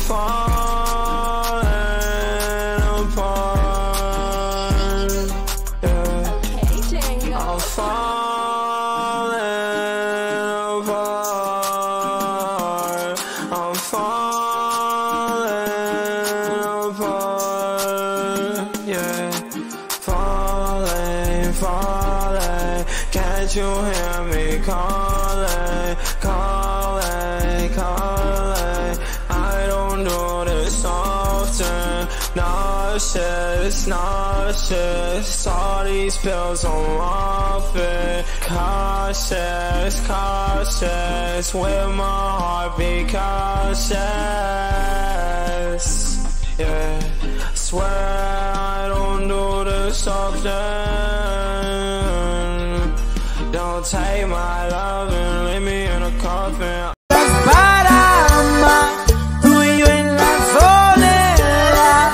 S4: falling apart, yeah. I'm falling apart, I'm falling apart, yeah. Falling, falling, can't you hear me calling, calling, calling? I don't do this often. Nauseous, nauseous, all these pills I'm off it. Cautious, cautious, with my heartbeat cautious, yeah. Swear I don't do this often. Don't take my love and leave me in a coffin.
S1: Para amar, tú y yo en la soledad.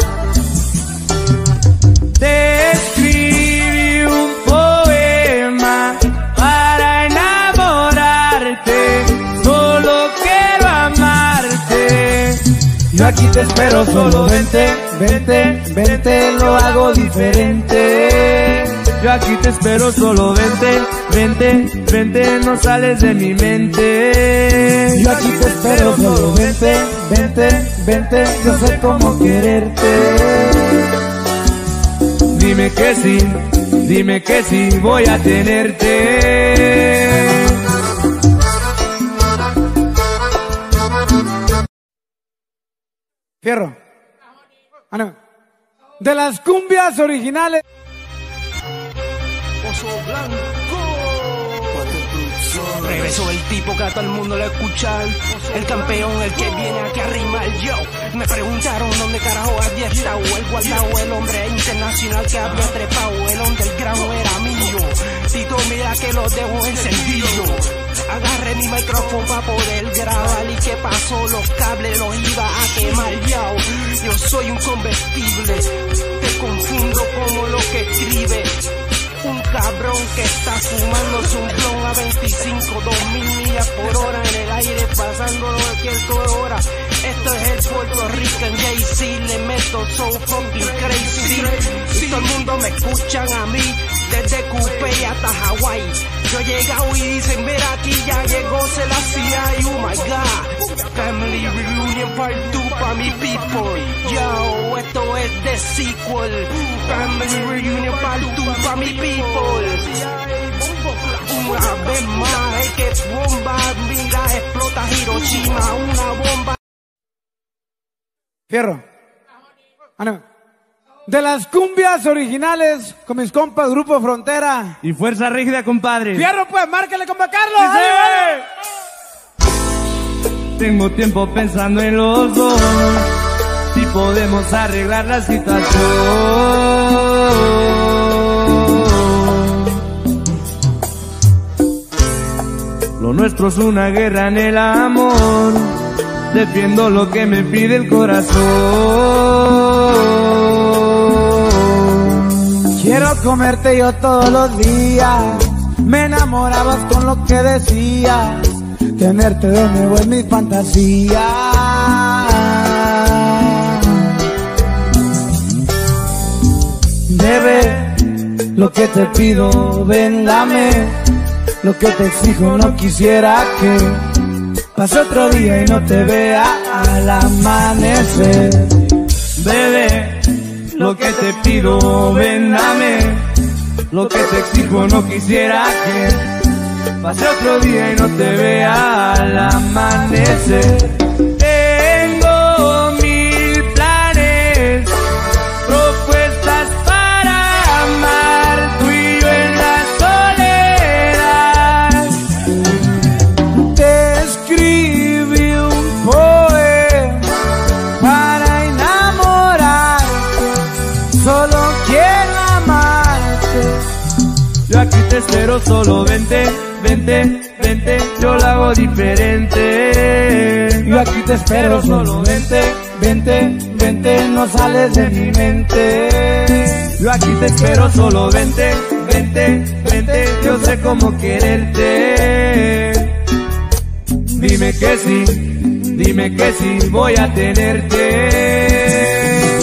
S2: Te escribí un poema para enamorarte. Solo quiero amarte.
S1: Yo aquí te espero, solo vente, vente, vente, lo hago diferente.
S2: Yo aquí te espero, solo vente, vente, vente, no sales de mi mente.
S1: Yo aquí te espero, solo vente, vente, vente, yo sé cómo quererte.
S2: Dime que sí, dime que sí, voy a tenerte.
S1: Fierro. Ah, no. De las cumbias originales.
S3: Oso Blanco. Regreso el tipo que a todo el mundo le escuchar. El campeón, el que viene aquí a rimar. Yo, me preguntaron dónde carajo había estado el guardado, el hombre internacional que había trepado. El underground era mío. Tito, mira que lo dejo encendido. Agarré mi micrófono para poder grabar. ¿Y qué pasó? Los cables los iba a quemar. Yo, yo soy un combustible. Te confundo como lo que escribe. Un cabrón que está fumándose un blon a veinticinco, dos mil millas por hora en el aire, pasándolo a cualquier hora. Esto es el Puerto Rican Jay-Z, le meto so fucking crazy. Y todo el mundo me escuchan a mí, desde Coupé hasta Hawái. Yo he llegado y dicen, mira aquí ya llegó Selassie, oh my god. Family Reunion Part two pa' mi people. Yo, esto es the sequel. Family Reunion Part two pa' mi people. Una vez más, hay que bomba, mira, explota Hiroshima, una bomba.
S1: Fierro. Ah, no. De las cumbias originales con mis compas Grupo Frontera.
S2: Y Fuerza Rígida, compadre.
S1: Fierro, pues, márcale, compa Carlos.
S2: Sí, sí. Tengo tiempo pensando en los dos, si podemos arreglar la situación. Lo nuestro es una guerra en el amor, defiendo lo que me pide el corazón.
S1: Quiero comerte yo todos los días, me enamorabas con lo que decías, tenerte de nuevo es mi fantasía. Bebé, lo que te pido, ven, dame. Lo que te exijo, no quisiera que pase otro día y no te vea al amanecer.
S2: Bebé, lo que te pido, ven, dame. Lo que te exijo, no quisiera que pase otro día y no te vea al amanecer. Tengo mil planes, propuestas para amar, tú y yo en la soledad.
S1: Te escribí un poema para enamorarte, solo quiero amarte.
S2: Yo aquí te espero, solo vente, vente, vente, yo lo hago diferente.
S1: Yo aquí te espero, solo vente, vente, vente, no sales de mi mente.
S2: Yo aquí te espero, solo vente, vente, vente, yo sé cómo quererte. Dime que sí, dime que sí voy a tenerte.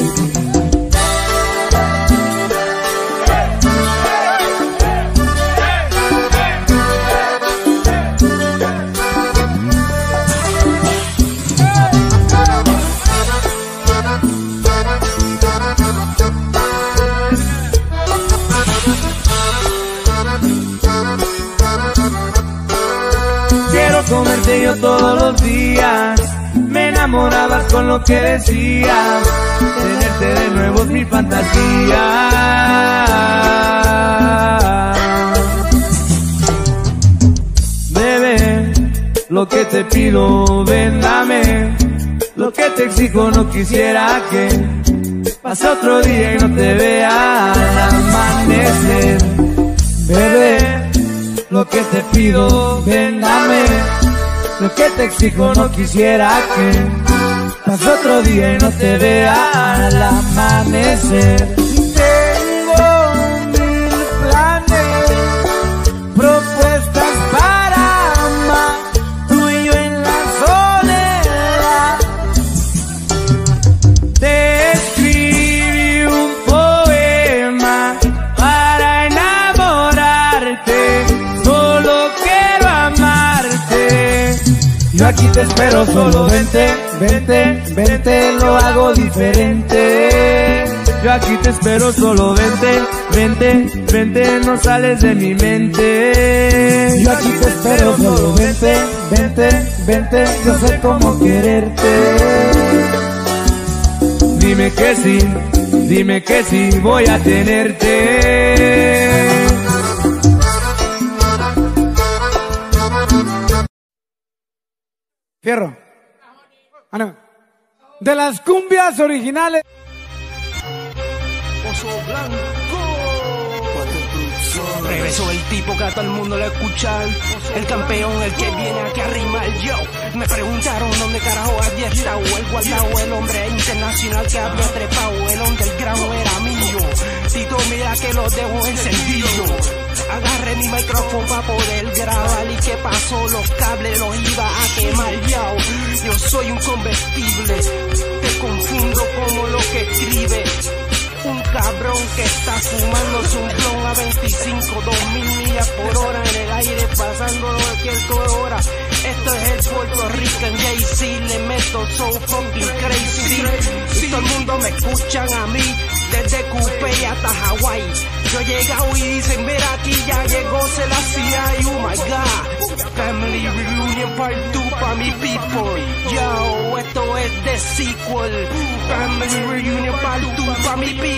S2: Comerte yo todos los días, me enamorabas con lo que decías, tenerte de nuevo es mi fantasía. Bebé, lo que te pido, ven, dame, lo que te exijo no quisiera que pase otro día y no te vea al amanecer. Bebé, lo que te pido, ven, dame, lo que te exijo no quisiera que pase otro día y no te vea al amanecer.
S1: Tengo mil planes, propuestas para amar, tú y yo en la soledad.
S2: Te escribí un poema para enamorarte, solo quiero amarte.
S1: Yo aquí te espero, solo vente, vente, vente, lo hago diferente.
S2: Yo aquí te espero, solo vente, vente, vente, no sales de mi mente.
S1: Yo aquí te espero, solo vente, vente, vente, yo sé cómo quererte.
S2: Dime que sí, dime que sí voy a tenerte.
S1: Fierro. Ah, no. De las cumbias originales.
S3: Oso Blanco. Regresó el tipo que a todo el mundo le escuchar. El campeón, el que viene aquí a rimar. Yo, me preguntaron dónde carajo había estado el guardado, el hombre internacional que había trepado. El underground era mío. Tito, mira que lo dejo encendido. Agarré mi micrófono para poder grabar. ¿Y qué pasó? Los cables los iba a quemar. Yo, yo soy un convertible. Te confundo como lo que escribe. Un cabrón que está fumando su blon a veinticinco, dos mil millas por hora en el aire, pasándolo de cualquier hora. Esto es el Puerto Rican Jay-Z, le meto so fucking crazy. Y todo el mundo me escuchan a mí, desde Coupé hasta Hawái. Yo he llegado y dicen, mira aquí ya llegó Selassie, oh my god. Family Reunion Part dos pa' mi people. Yo, esto es de sequel. Family Reunion Part dos pa' mi people.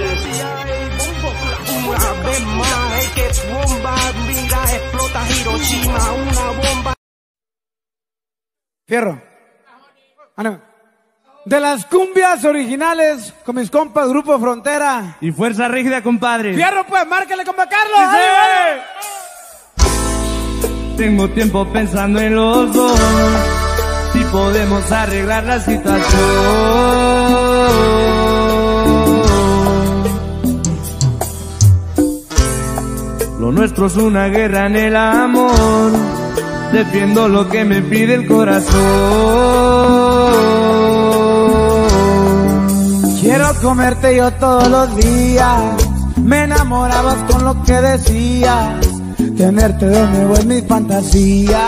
S3: Una vez más, es que bomba, mira, explota Hiroshima, una bomba.
S1: Fierro. Ah, no. De las cumbias originales con mis compas Grupo Frontera
S2: y Fuerza Rígida, compadre.
S1: Fierro, pues, márcale, compa Carlos.
S2: ¡Sí! Tengo tiempo pensando en los dos, si podemos arreglar la situación. Lo nuestro es una guerra en el amor, defiendo lo que me pide el corazón.
S1: Quiero comerte yo todos los días, me enamorabas con lo que decías, tenerte de nuevo es mi fantasía.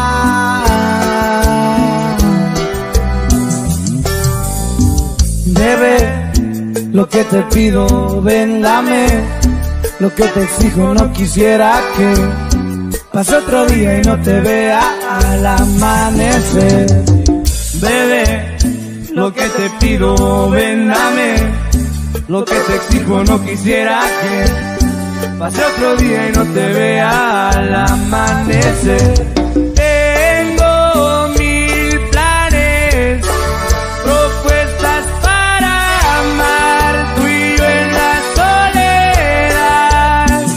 S2: Bebé, lo que te pido, ven, dame, lo que te exijo no quisiera que pase otro día y no te vea al amanecer. Bebé, lo que te pido, ven, dame, lo que te exijo no quisiera que pase otro día y no te vea al amanecer. Tengo mil planes, propuestas para amar, tú y yo en la soledad.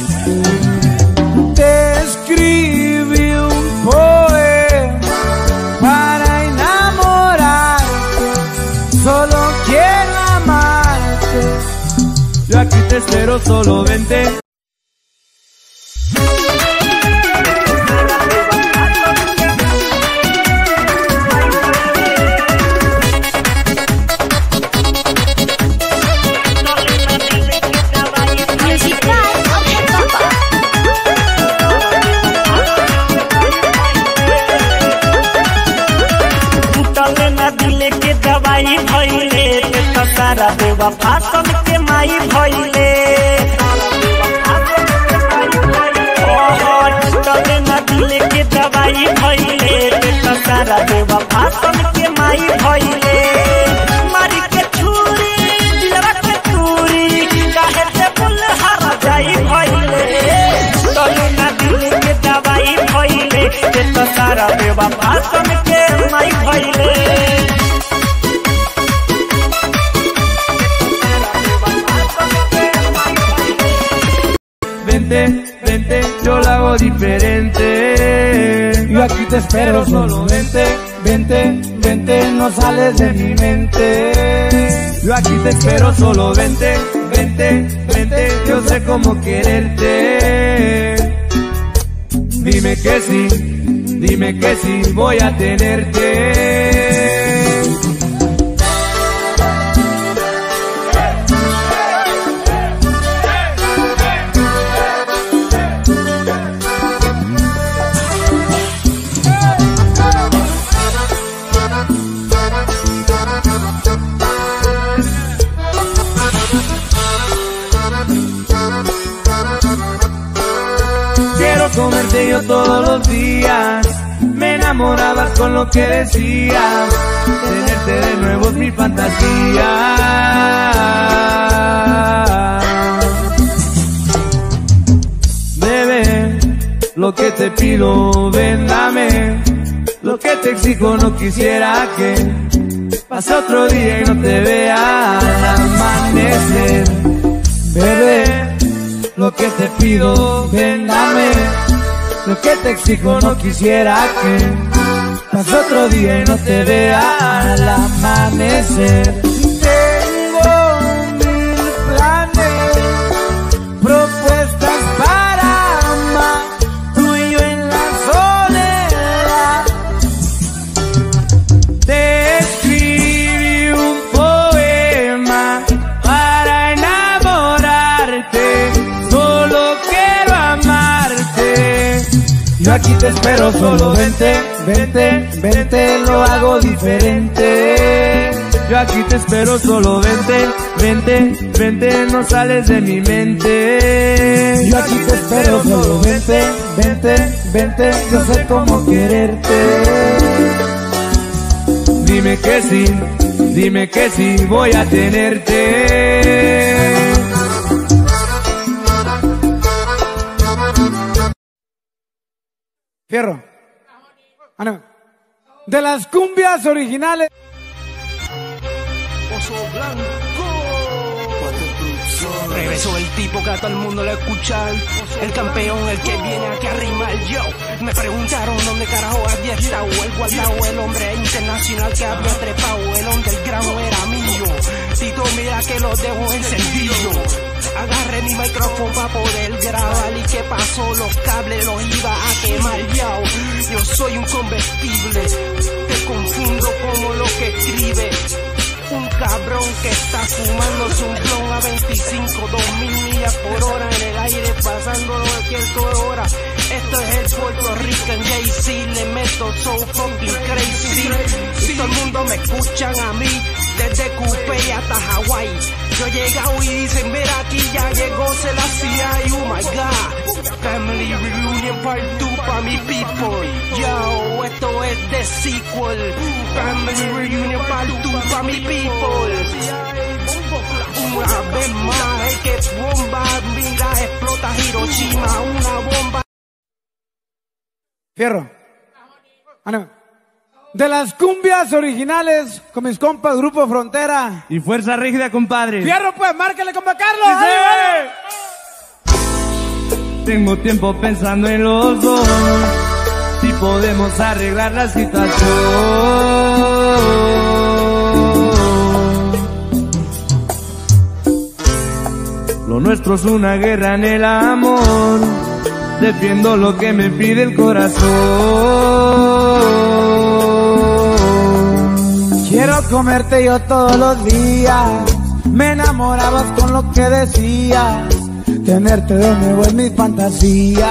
S1: Te escribí un poema para enamorarte, solo quiero amarte.
S2: Yo aquí te espero, solo vente.
S5: माई भइले ते त सारा बेवफा सन के माई भइले टूटल न दिल के दवाई भइले ते त सारा बेवफा सन के माई भइले मारी के छुरी दिलवा के तूरी काहे ते बुल हर जाई भइले टूटल न दिल के दवाई भइले ते त सारा बेवफा सन के माई भइले
S2: Vente, vente, yo lo hago diferente.
S1: Yo aquí te espero, solo vente, vente, vente, no sales de mi mente.
S2: Yo aquí te espero, solo vente, vente, vente, yo sé cómo quererte. Dime que sí, dime que sí, voy a tenerte. Comerte yo todos los días, me enamorabas con lo que decías, tenerte de nuevo es mi fantasía. Bebé, lo que te pido, ven, dame, lo que te exijo no quisiera que pase otro día y no te vea al amanecer.
S1: Bebé, lo que te pido, ven, dame, lo que te exijo no quisiera que pase otro día y no te vea al amanecer. Tengo mil planes, propuestas para amar, tú y yo en la soledad.
S2: Te escribí un poema para enamorarte, solo quiero amarte.
S1: Yo aquí te espero, solo vente, vente, vente, lo hago diferente.
S2: Yo aquí te espero, solo vente, vente, vente, no sales de mi mente.
S1: Yo aquí te espero, solo vente, vente, vente, yo sé cómo quererte.
S2: Dime que sí, dime que sí, voy a tenerte.
S1: Fierro. Ah, no. De las cumbias originales.
S3: Oso Blanco. Regresó el tipo que a todo el mundo le escuchar. El campeón, el que viene aquí a rimar. Yo, me preguntaron dónde carajo había estado el guardado, el hombre internacional que había trepado. El underground era mío. Tito, mira que lo dejo encendido. Agarré mi micrófono para poder grabar. ¿Y qué pasó? Los cables los iba a quemar. Yo, yo soy un combustible. Te confundo como lo que escribe. Un cabrón que está fumando un blon a veinticinco, dos mil millas por hora en el aire, pasando cualquier hora. Esto es el Puerto Rican Jay-Z, le meto so fucking crazy. Y todo el mundo me escuchan a mí, desde Coupé hasta Hawái. Yo he llegado y dicen, mira aquí ya llegó Selassie, oh my god. Family Reunion Part two pa' mi people. Yo, esto es the sequel. Family Reunion Part two pa' mi people. Una vez más, el que bomba, mira, explota Hiroshima, una bomba.
S1: Fierro. Ah, no. De las cumbias originales con mis compas Grupo Frontera
S2: y Fuerza Rígida, compadre.
S1: Fierro, pues, márcale, compa Carlos.
S2: Sí, sí. Tengo tiempo pensando en los dos, si podemos arreglar la situación. Lo nuestro es una guerra en el amor, defiendo lo que me pide el corazón.
S1: Quiero comerte yo todos los días, me enamorabas con lo que decías, tenerte de nuevo es mi fantasía.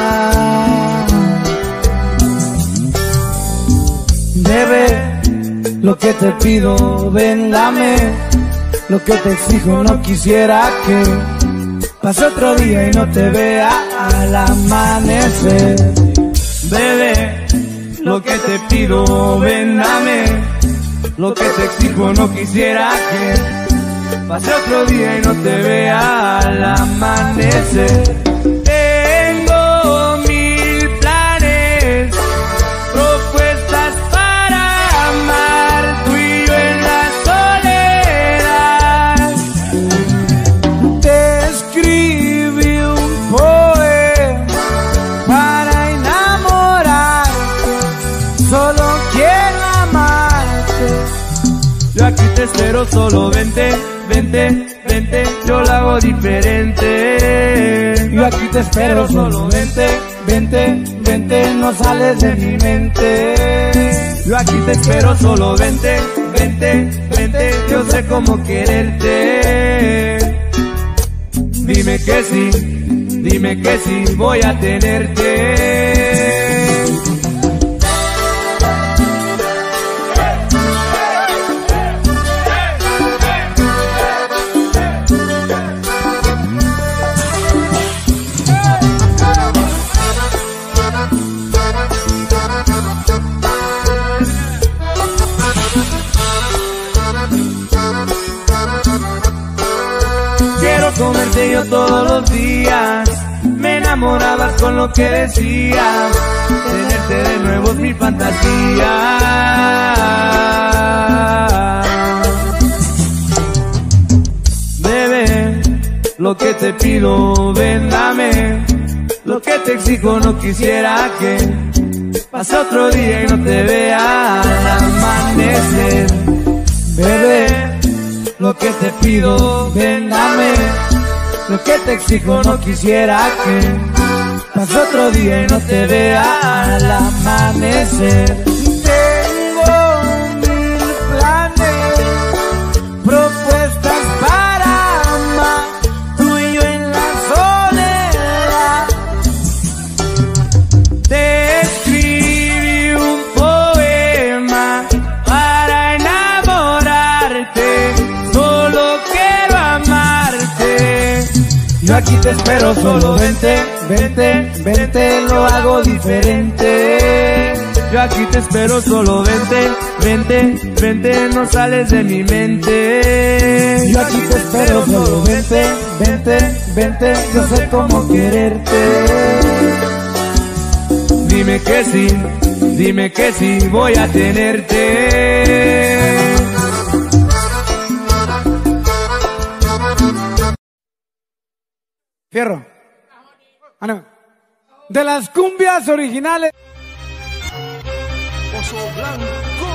S1: Bebé, lo que te pido, ven, dame. Lo que te exijo, no quisiera que pase otro día y no te vea al amanecer.
S2: Bebé, lo que te pido, ven, dame. Lo que te exijo, no quisiera que pase otro día y no te vea al amanecer. Tengo mil planes, propuestas para amar, tú y yo en la soledad.
S1: Te escribí un poema para enamorarte, solo quiero amarte.
S2: Yo aquí te espero, solo vente, vente, vente, yo lo hago diferente.
S1: Yo aquí te espero, solo vente, vente, vente, no sales de mi mente.
S2: Yo aquí te espero, solo vente, vente, vente, yo sé cómo quererte. Dime que sí, dime que sí, voy a tenerte. Comerte yo todos los días, me enamorabas con lo que decías, tenerte de nuevo es mi fantasía. Bebé, lo que te pido, ven, dame. Lo que te exijo, no quisiera que pase otro día y no te vea al amanecer.
S1: Bebé, lo que te pido, ven, dame. Lo que te exijo, no quisiera que pase otro día y no te vea al amanecer. Tengo mil planes, propuestas para amar, tú y yo en la soledad.
S2: Te escribí un poema para enamorarte, solo quiero amarte.
S1: Yo aquí te espero, solo vente, vente, vente, lo hago diferente.
S2: Yo aquí te espero, solo vente, vente, vente, no sales de mi mente.
S1: Yo aquí te espero, solo vente, vente, vente, yo sé cómo quererte.
S2: Dime que sí, dime que sí, voy a tenerte.
S1: Fierro. Ah, no. De las cumbias originales.
S3: Oso Blanco.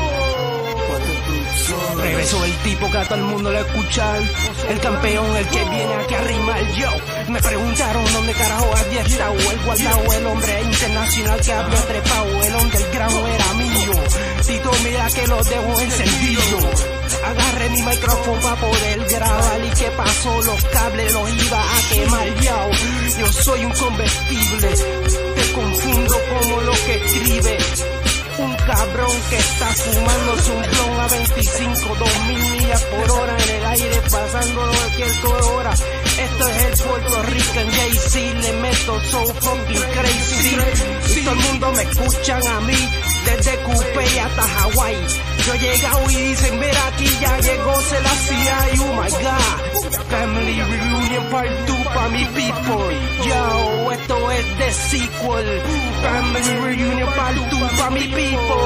S3: Regresó el tipo que a todo el mundo le escuchar. El campeón, el que viene aquí a rimar yo. Me preguntaron dónde carajo había estado el guardado, el hombre internacional que había trepado. El underground era mío. Tito, mira que lo dejo encendido. Agarré mi micrófono para poder grabar. ¿Y qué pasó? Los cables los iba a quemar, yo. Yo soy un convertible. Te confundo como lo que escribe. Un cabrón que está fumando su blon a veinticinco, dos mil millas por hora en el aire, pasándolo cualquier hora. Esto es el Puerto Rican Jay-Z, le meto so fucking crazy. Y todo el mundo me escuchan a mí, desde Coupé hasta Hawái. Yo he llegado y dicen, mira aquí ya llegó Selassie, oh my god. Family Reunion Part dos pa' mi people. Yo, esto es de sequel. Family Reunion Part dos pa' mi people.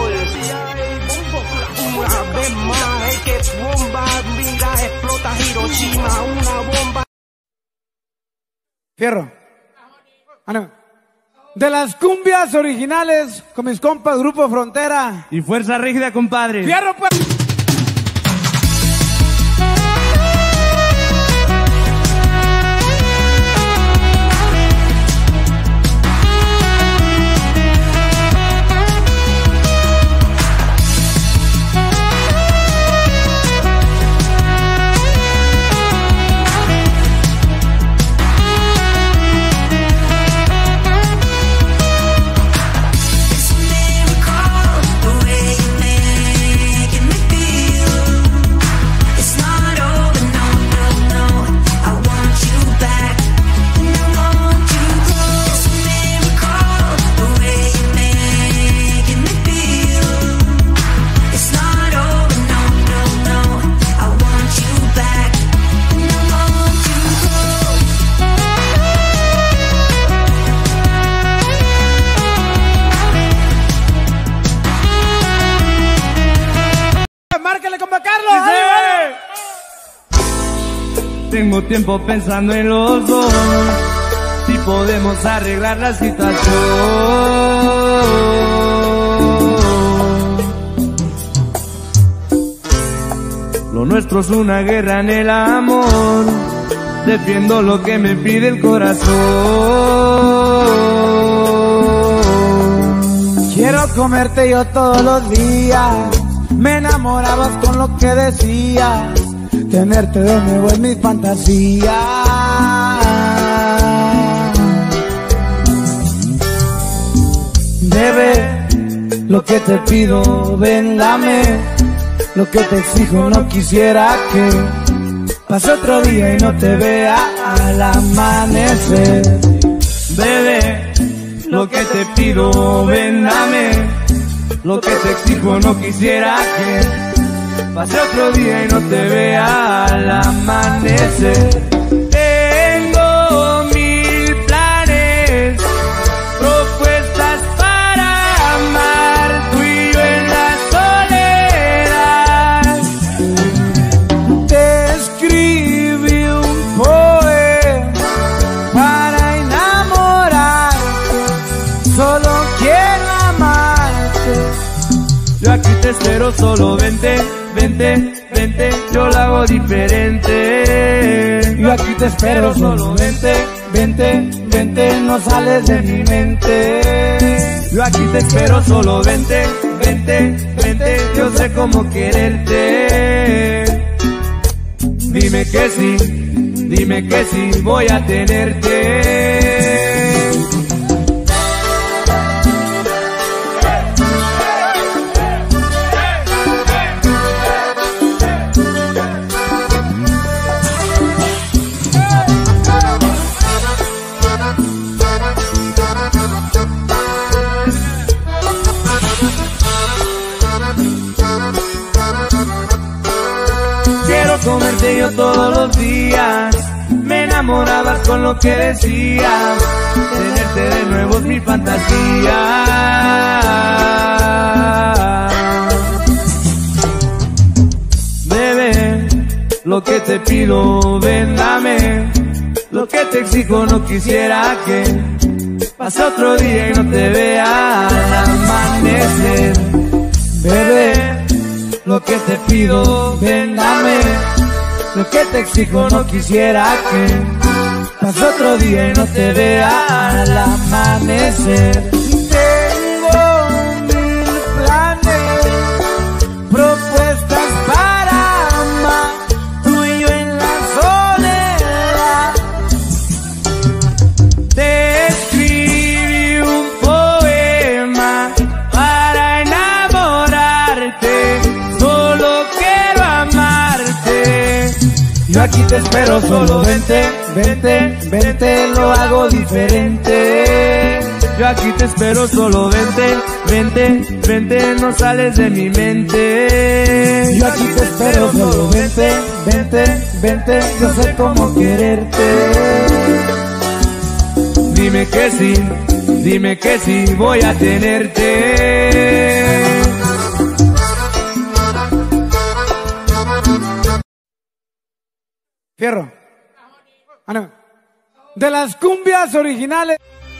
S3: Una vez más, es que bomba, mira, explota Hiroshima, una bomba.
S1: Fierro. Ah, no. De las cumbias originales con mis compas Grupo Frontera.
S2: Y Fuerza Rígida, compadre.
S1: Fierro, pues.
S6: It's a miracle, the way you make it, make
S1: para Carlos.
S2: Tengo tiempo pensando en los dos, si podemos arreglar la situación. Lo nuestro es una guerra en el amor, defiendo lo que me pide el corazón.
S1: Quiero comerte yo todos los días, me enamorabas con lo que decías, tenerte de nuevo en mis fantasías. Bebé, lo que te pido, ven, dame. Lo que te exijo, no quisiera que pase otro día y no te vea al amanecer.
S2: Bebé, lo que te pido, ven, dame. Lo que te exijo, no quisiera que pase otro día y no te vea al amanecer. Tengo mil planes, propuestas para amar, tú y yo en la soledad.
S1: Te escribí un poema para enamorarte, solo quiero amarte.
S2: Yo aquí te espero, solo vente, vente, vente, yo lo hago diferente.
S1: Yo aquí te espero, solo vente, vente, vente, no sales de mi mente.
S2: Yo aquí te espero, solo vente, vente, vente, yo sé cómo quererte. Dime que sí, dime que sí, voy a tenerte. Comerte yo todos los días, me enamorabas con lo que decías, tenerte de nuevo es mi fantasía. Bebé, lo que te pido, ven, dame. Lo que te exijo, no quisiera que pase otro día y no te vea al amanecer.
S1: Bebé, lo que te pido, ven, dame. Lo que te exijo, no quisiera que pase otro día y no te vea al amanecer. Tengo mil planes, propuestas para amar, tú y yo en la soledad.
S2: Te escribí un poema para enamorarte, solo quiero amarte.
S1: Yo aquí te espero, solo vente, vente, vente, lo hago diferente.
S2: Yo aquí te espero, solo vente, vente, vente, no sales de mi mente.
S1: Yo aquí te espero, solo vente, vente, vente, yo sé cómo quererte.
S2: Dime que sí, dime que sí, voy a tenerte.
S1: Fierro. Ah, no. De las cumbias originales.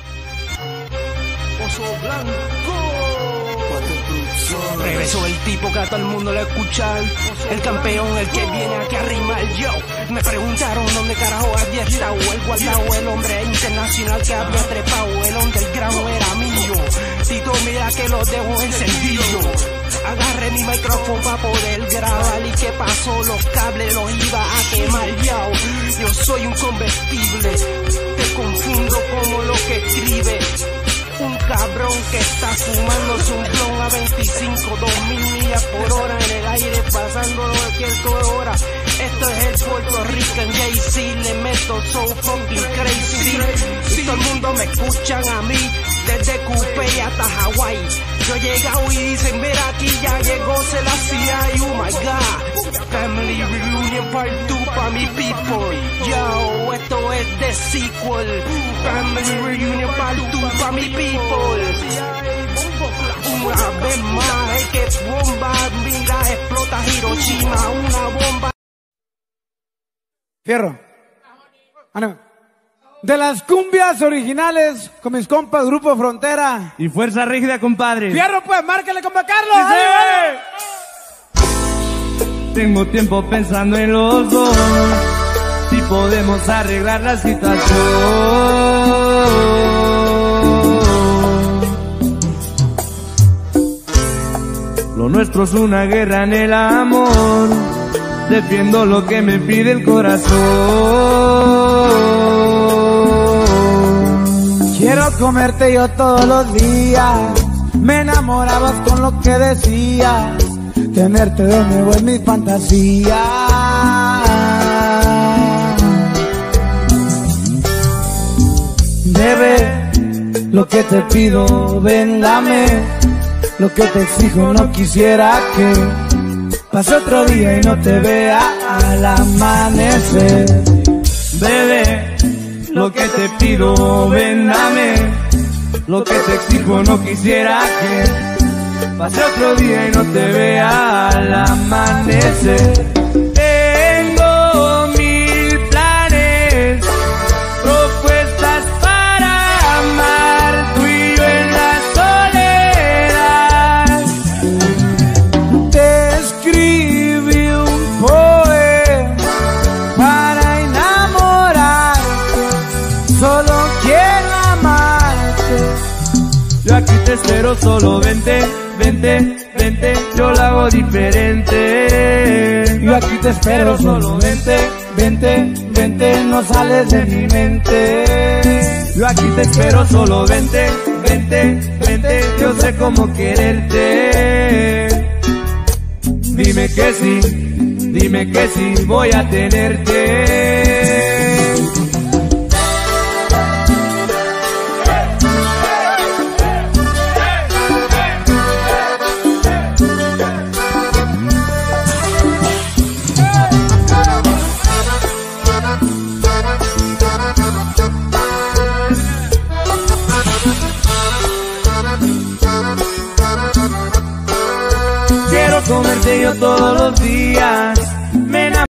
S3: Oso Blanco. Regresó el tipo que a todo el mundo le escuchar. El campeón, el que viene aquí a rimar. Yo, me preguntaron dónde carajo había estado el guardado, el hombre internacional que había trepado. El underground era mío. Tito, mira que lo dejo encendido. Agarré mi micrófono para poder grabar. ¿Y qué pasó? Los cables los iba a quemar. Yo, yo soy un convertible. Te confundo como lo que escribe. Un cabrón que está fumando un blon a veinticinco, dos mil millas por hora en el aire, pasando cualquier hora. Esto es el Puerto Rican Jay-Z, le meto so fucking crazy. Y todo el mundo me escuchan a mí, desde Coupé hasta Hawái. Yo he llegado y dicen, mira aquí ya llegó Selassie, oh my god. Family Reunion Part two pa' mi people. Yo, esto es The Sequel. Family Reunion Part two pa' mi people. Un una vez más. El que bomba, mira, explota Hiroshima, una bomba.
S1: Fierro. Ah, no. De las cumbias originales con mis compas Grupo Frontera.
S2: Y Fuerza Rígida, compadre.
S1: Fierro, pues, márcale, compa Carlos.
S2: Sí,
S1: ¡Dale,
S2: sí. Tengo tiempo pensando en los dos, si podemos arreglar la situación. Lo nuestro es una guerra en el amor, defiendo lo que me pide el corazón.
S1: Quiero comerte yo todos los días, me enamorabas con lo que decías, tenerte de nuevo es mi fantasía. Bebé, lo que te pido, ven, dame, lo que te exijo, no quisiera que pase otro día y no te vea al amanecer.
S2: Bebé, lo que te pido, ven, dame, lo que te exijo, no quisiera que pase otro día y no te vea al amanecer. Tengo mil planes, propuestas para amar, tú y yo en la soledad.
S1: Te escribí un poema para enamorarte, solo quiero amarte.
S2: Yo aquí te espero, solo vente, vente, vente, yo lo hago diferente.
S1: Yo aquí te espero, solo vente, vente, vente, no sales de mi mente.
S2: Yo aquí te espero, solo vente, vente, vente, yo sé cómo quererte. Dime que sí, dime que sí, voy a tenerte. Quiero comerte yo todos los días, me enamoro.